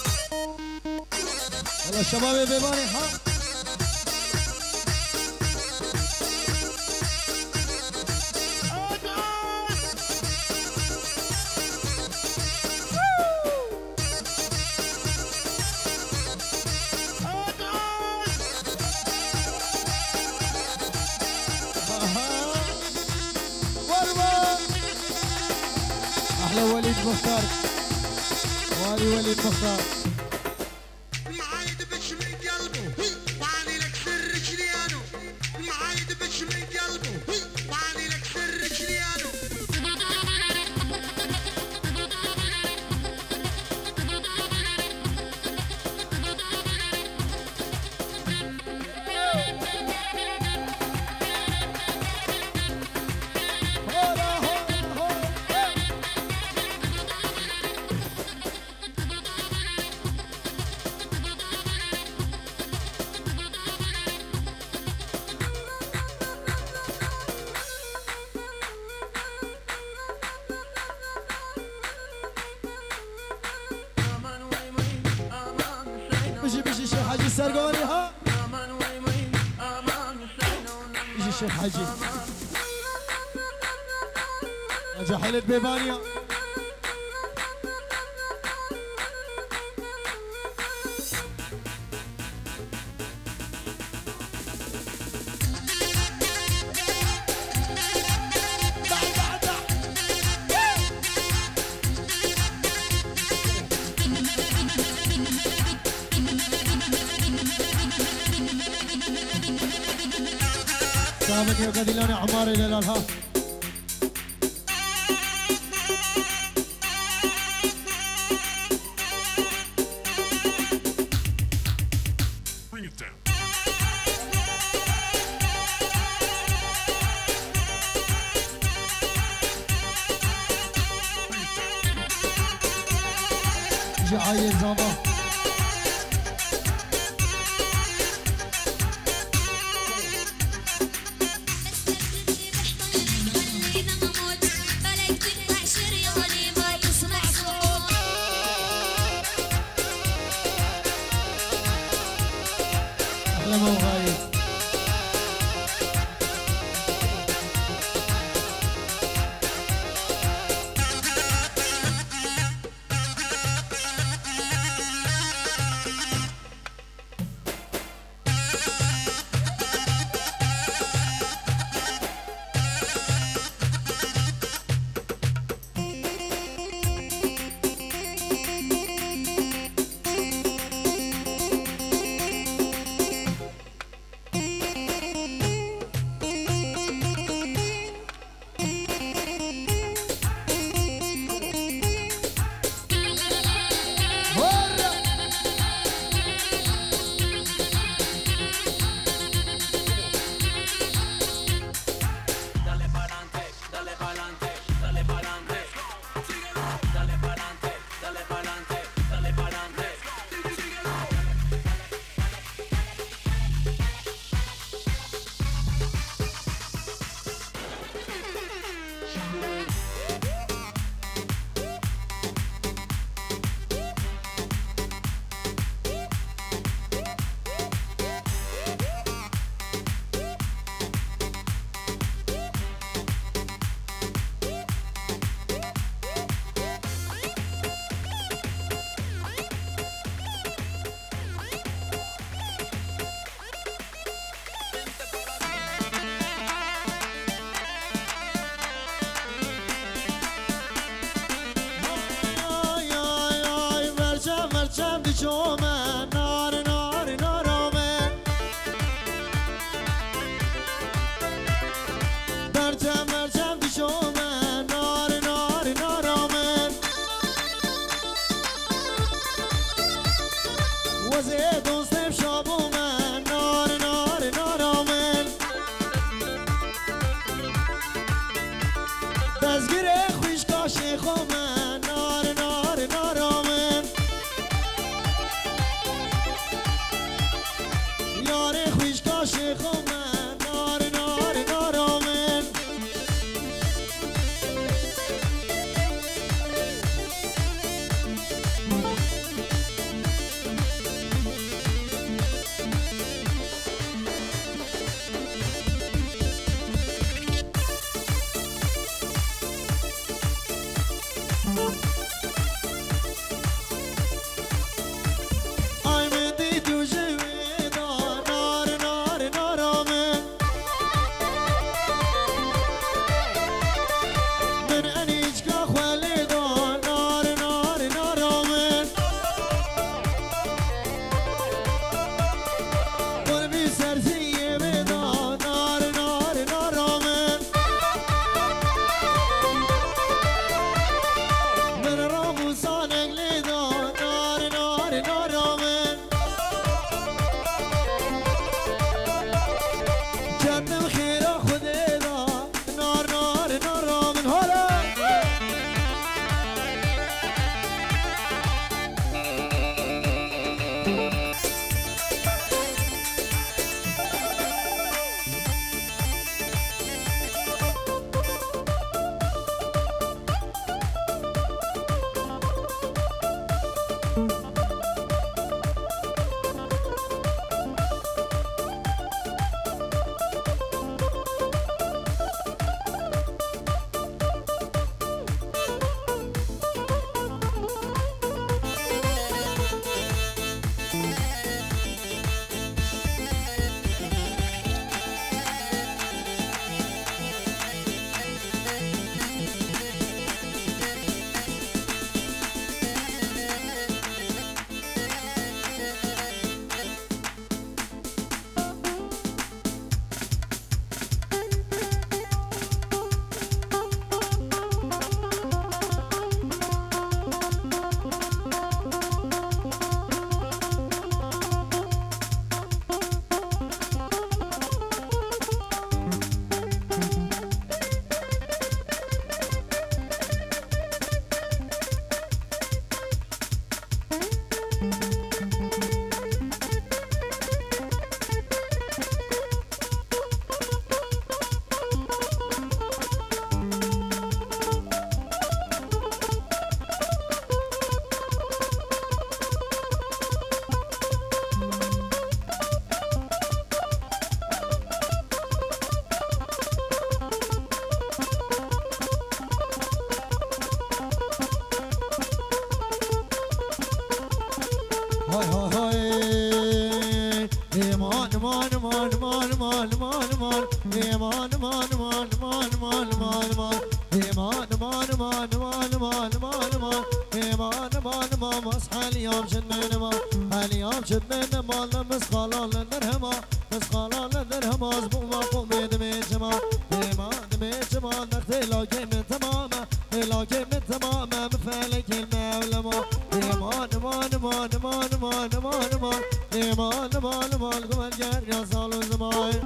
شباب ببانی ها مختار والي وليد مختار معاي دبش من قلبه وعلي لك سر رجليانو معاي دبش من قلبه وعلي لك سر رجليانو بيجي بيجي شيخ حاجي السرقوني ها بيجي شيخ حاجي اجا حيلة بيبانيا سلامك يا قديلاني عماري للالها جي عايل زابا لما هو غايب شومن نار نار نارامن برچم برچم دی شومن نار نار نارامن وزه دوستم شابومن نار نار نارامن دزگیر خویش کاش خومن نار نار نارامن نما نما مس حاليام شد من ما حاليام شد من ما لمس خالان لدرهما مس خالان لدرهما زبو ما قوم دمي جما دما دمي جما نختي لاقي من تماما لاقي من تماما مفعلك المولما دما دما دما دما دما دما دما دما دما دما قمر جر يا صالو زمان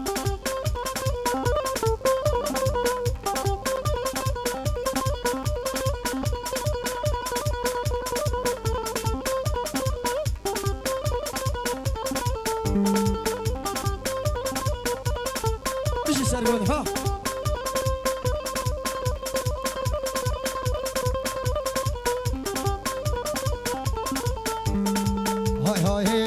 ها هاي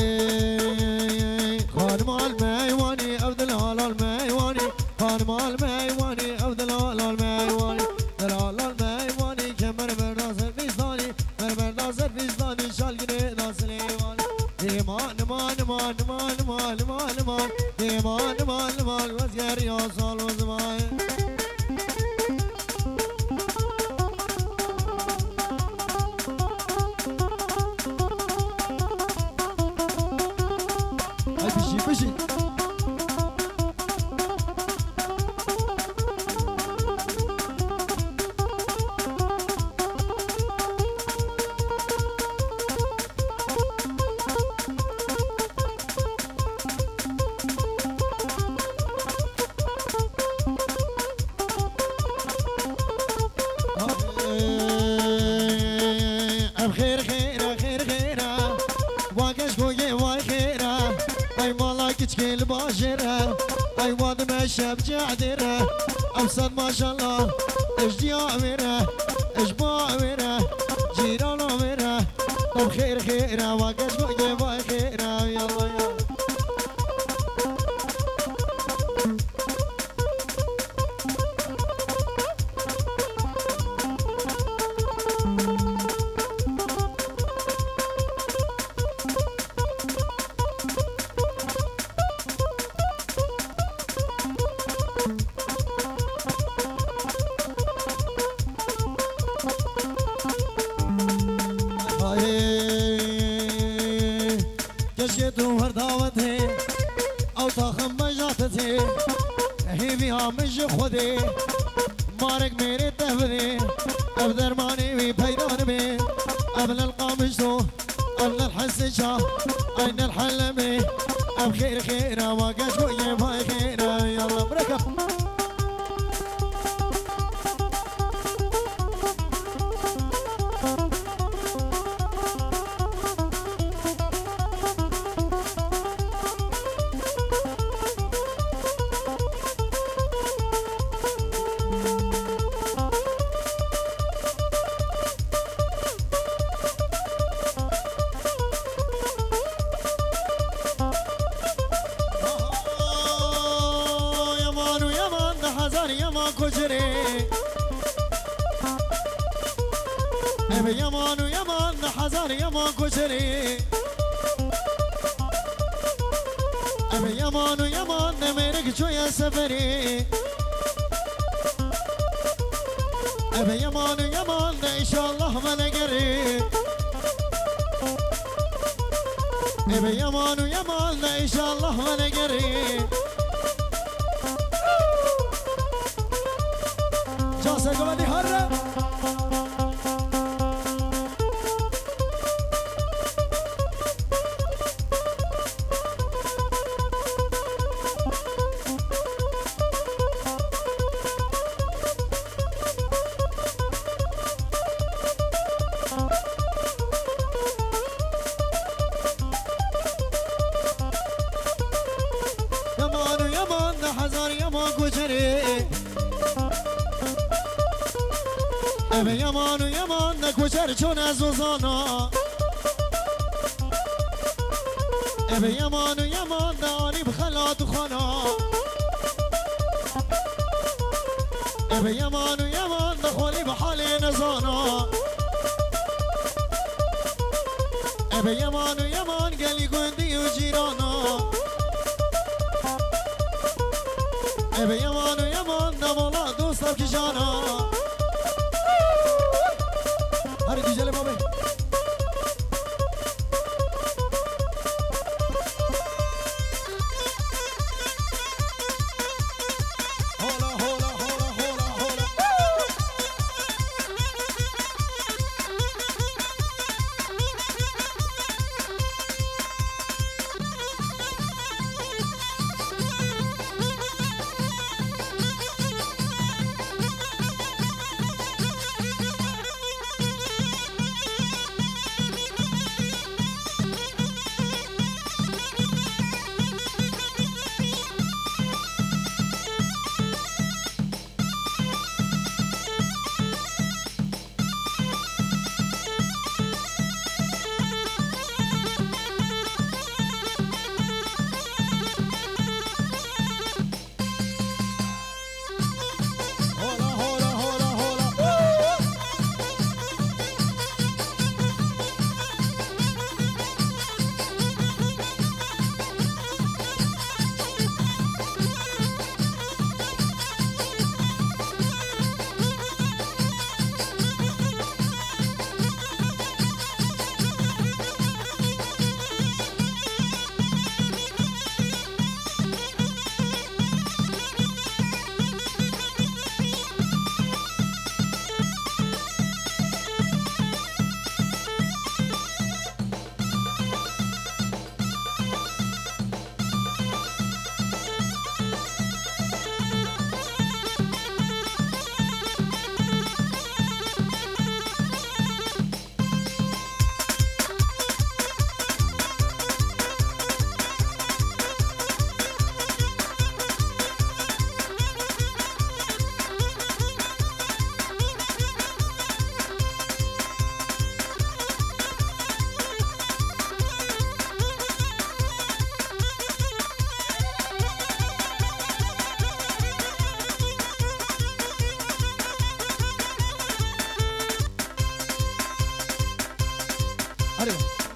هاي خانم الميواني عبد الهلال الميواني خانم الميواني عبد الهلال الميواني دلال الميواني كمر برداز الفيزداني مر برداز الفيزداني شالقني ناس اليواني ديمان دمان دمان دمان دمان دمان دمان ديمان دمان دمان وزير يا صال وزمان هاي بشي بشي خير خير خير خير واقش قوي واي خير اي مالك تشكيل باشر اي واد مشى بجعدر ابصد ما شاء الله ايش ديامره ايش باوره جيران امره طب خير خير واقش قوي واي خير يلا يلا تو هر دعوت ہے او تاخم بجات تھے ہی بھی ہامش خودے مارک میرے تہورے اب درمانے بھی بھیدان میں اب للقامش تو اب للحس شاہ این الحل میں اب خیر خیر واقش کو یہ بھائی خیر یاللہ برکب يمان ويمان حزان يمان كشري أبي يمان ويمان نمرك شوية سفري أبي يمان ويمان إن شاء الله ما نقري أبي يمان ويمان إن شاء الله ما نقري جاسة قولي هرب ابي يمان ويمان نكوشر چون ازوزانا ابي يمان ويمان داني بخلات خانا ابي يمان ويمان دخولي بحالي نزانا ابي يمان ويمان قالي قندي وجيرانا ابي يمان ويمان نبولا دوستك كشانا هاري دي جلي بابي هرو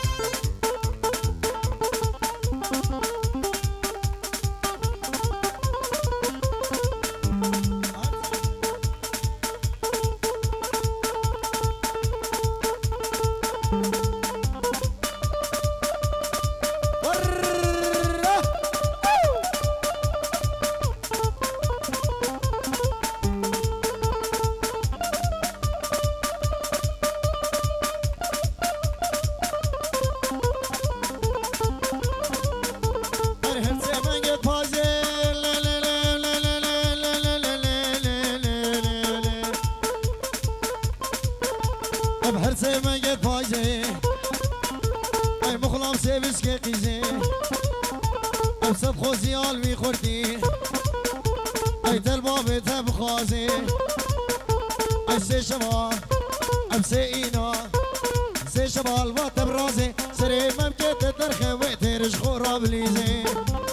هرسه مگه پایزه ای مخلام سیویس که قیزه ام سب خوزی آل می خوردی ای دل بابی تب خوازه ای سه شما ام سه اینا سه شبال و تب رازه سری ممکت درخه و تیرش خورا بلیزه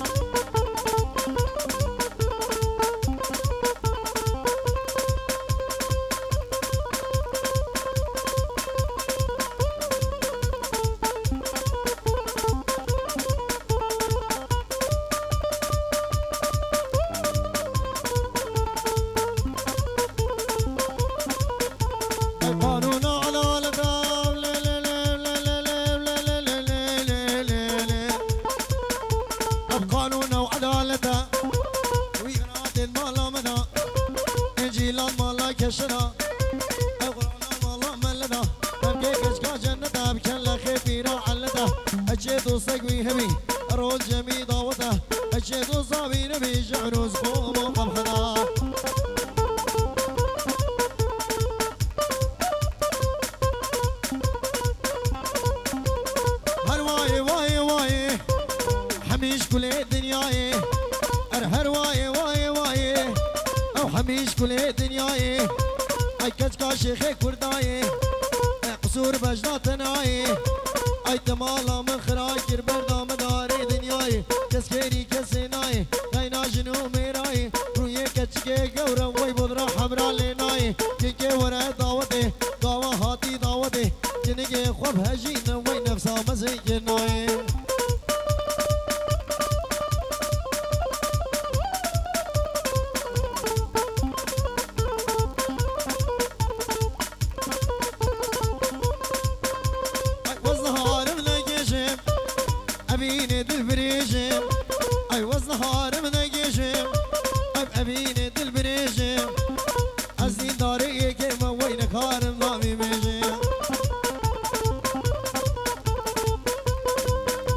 كشنا أغرانا والله ملنا مبكي كشكا جنتا بكلا خيفيرا علتا أجيدو سقوي هبي أرول جمي ضاوتا أجيدو صابي نبي جعروز قوم وقبحنا هرواي واي واي حميش كل الدنيا أرهر واي واي واي أو حميش كل الدنيا أي كشكا شيخي كرداي قصور بجناتناي أي تمالا من خراكر بردا مداري دنياي كسكيري كسيناي غينا جنو ميراي رويه كشكي قورا وي بدرا حمرا ليناي كيكي ورا دعوتي دعوة هاتي دعوتي جنكي خوب هجينا وي نفسا مزيجناي أبيني دل بريجم أي وزهار من أجيجم أبيني دل بريجم أزين داري كيما وينك هارم ضامي بيجم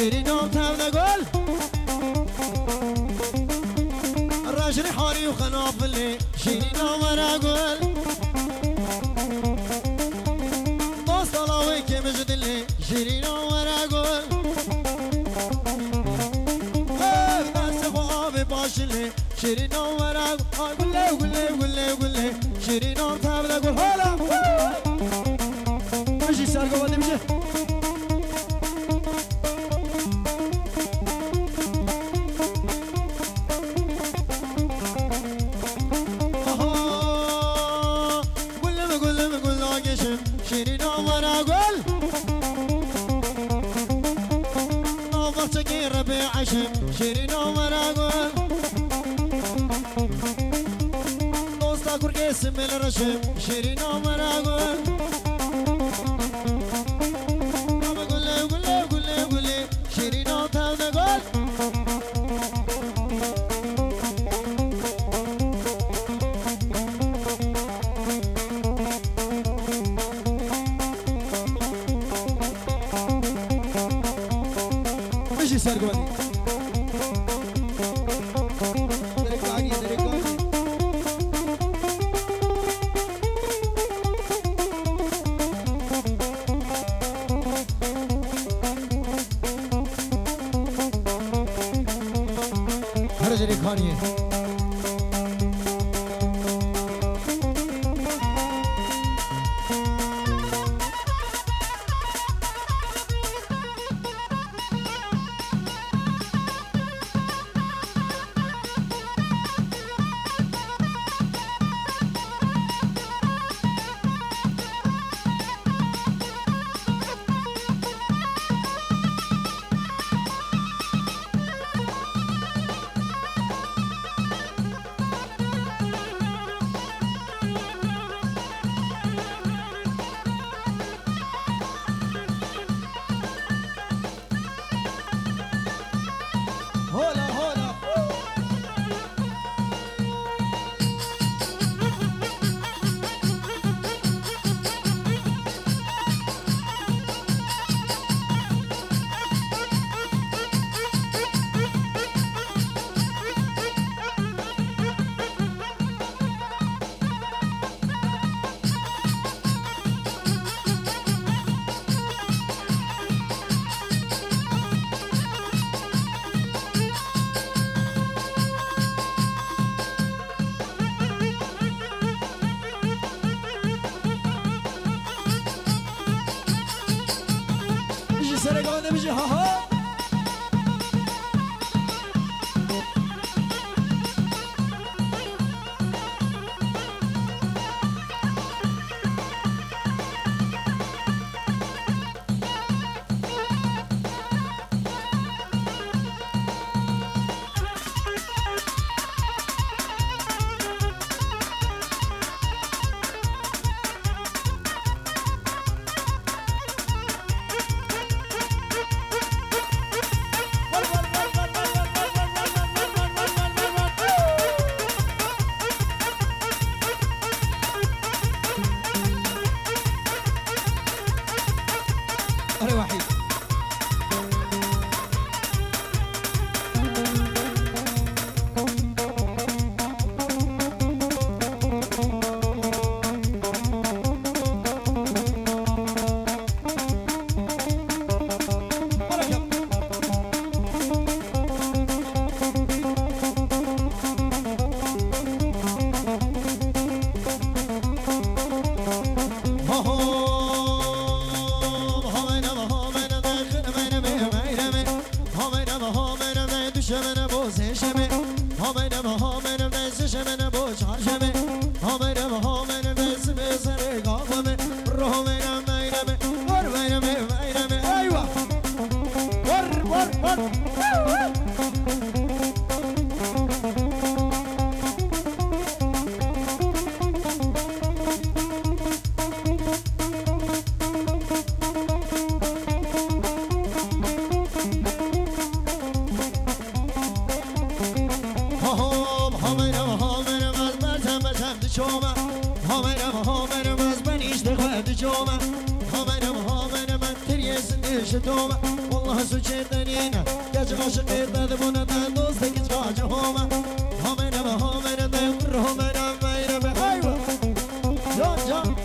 شیرینم تم نگل رجل حاری و خنافلی شیرینم ورا گل دوست علاوه که مجدلی شیرینم ورا گل دست خواب باشلی شیرینم ورا گل گله گله گله شیرینم تم نگل حالا میشه سرگو باده میشه شیرینم ورا گل نوبت کی ربیع عشم شیرینم ورا گل دوستا کرگی سمیل رشم شیرینم ورا گل گله گله گله گله شیرینم تم گل سرگوانی درک آگی درک آگی هر جری خانیه هولا هولا سرگوانه میشه ها ها والله هسو چیتنینه گج عاشقی تدبونه تن دوسته گج باج هومه هومنه و هومنه دیور هومنه میره به ایوه جان جان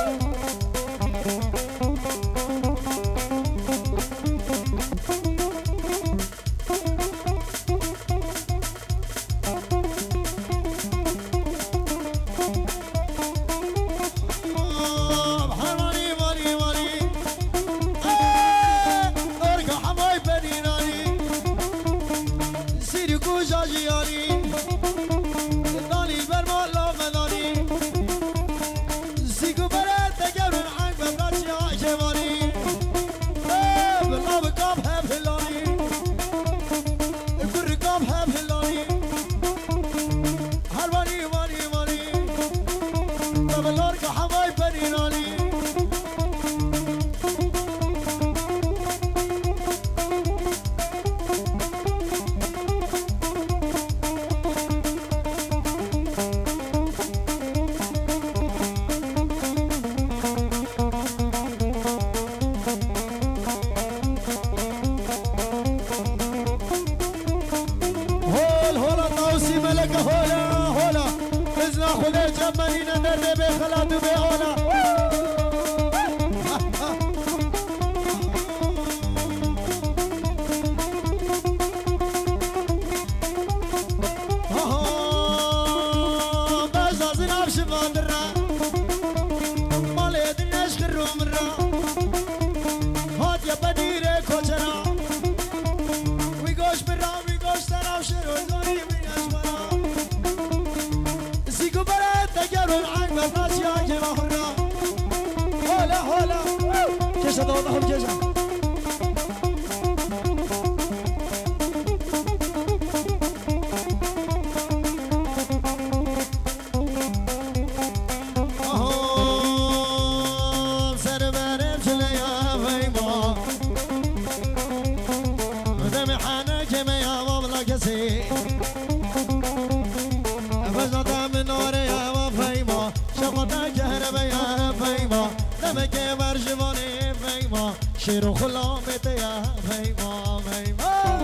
شیرو خلامت یا فیما فیما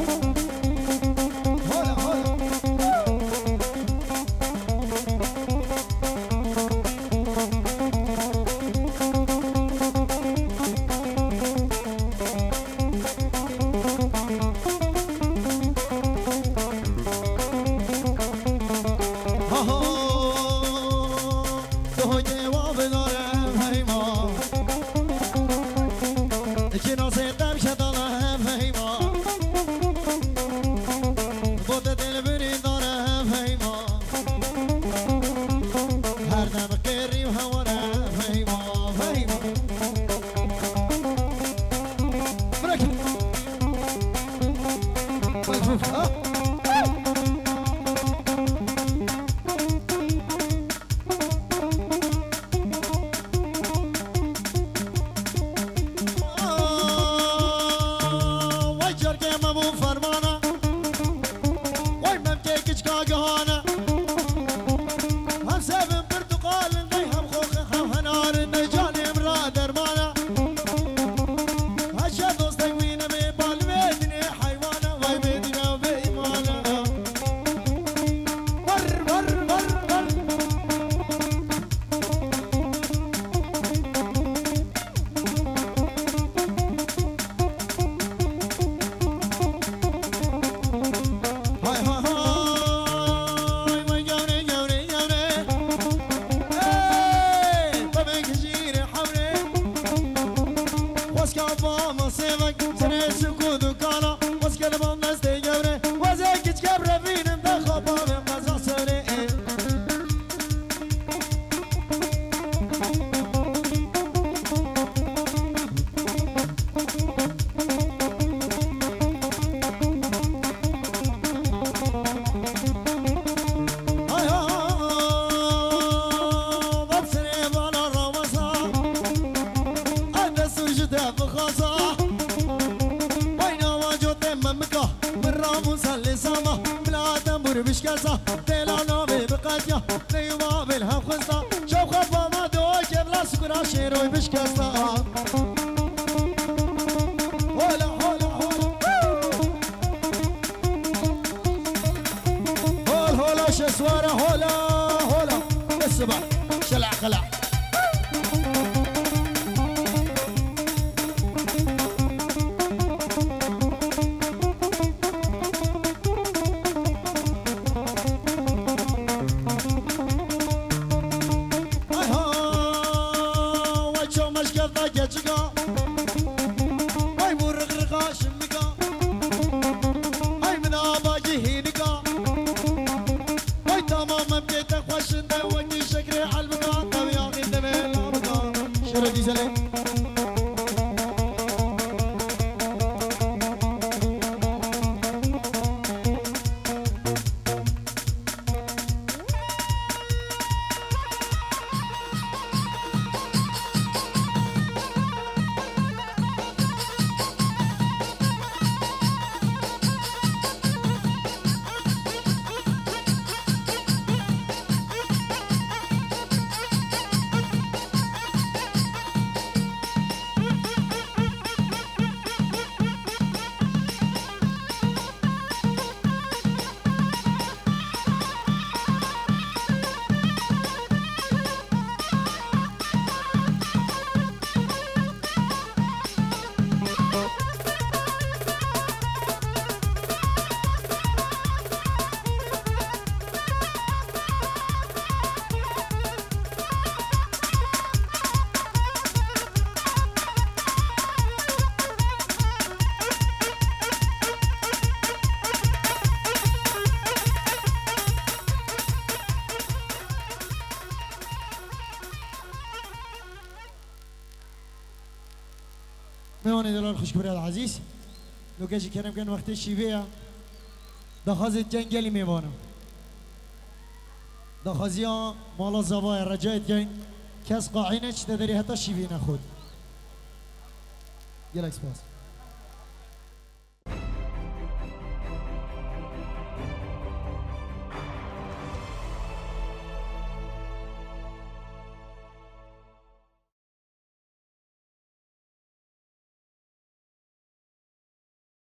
هلا هلا بشكسة تلانا ببقاتيا ليما بالهم خزنا شوف خفا ما دوك بلا سكرا شيروي بشكسة هلا هلا هلا میوان دلال خوش برای العزیز لوکشی کرم کن وقت شیوه دخواز جنگلی میوانم دخوازی ها مالا زبای رجایت کن کس قاعینه چه داری حتی شیوه نخود گلک سپاس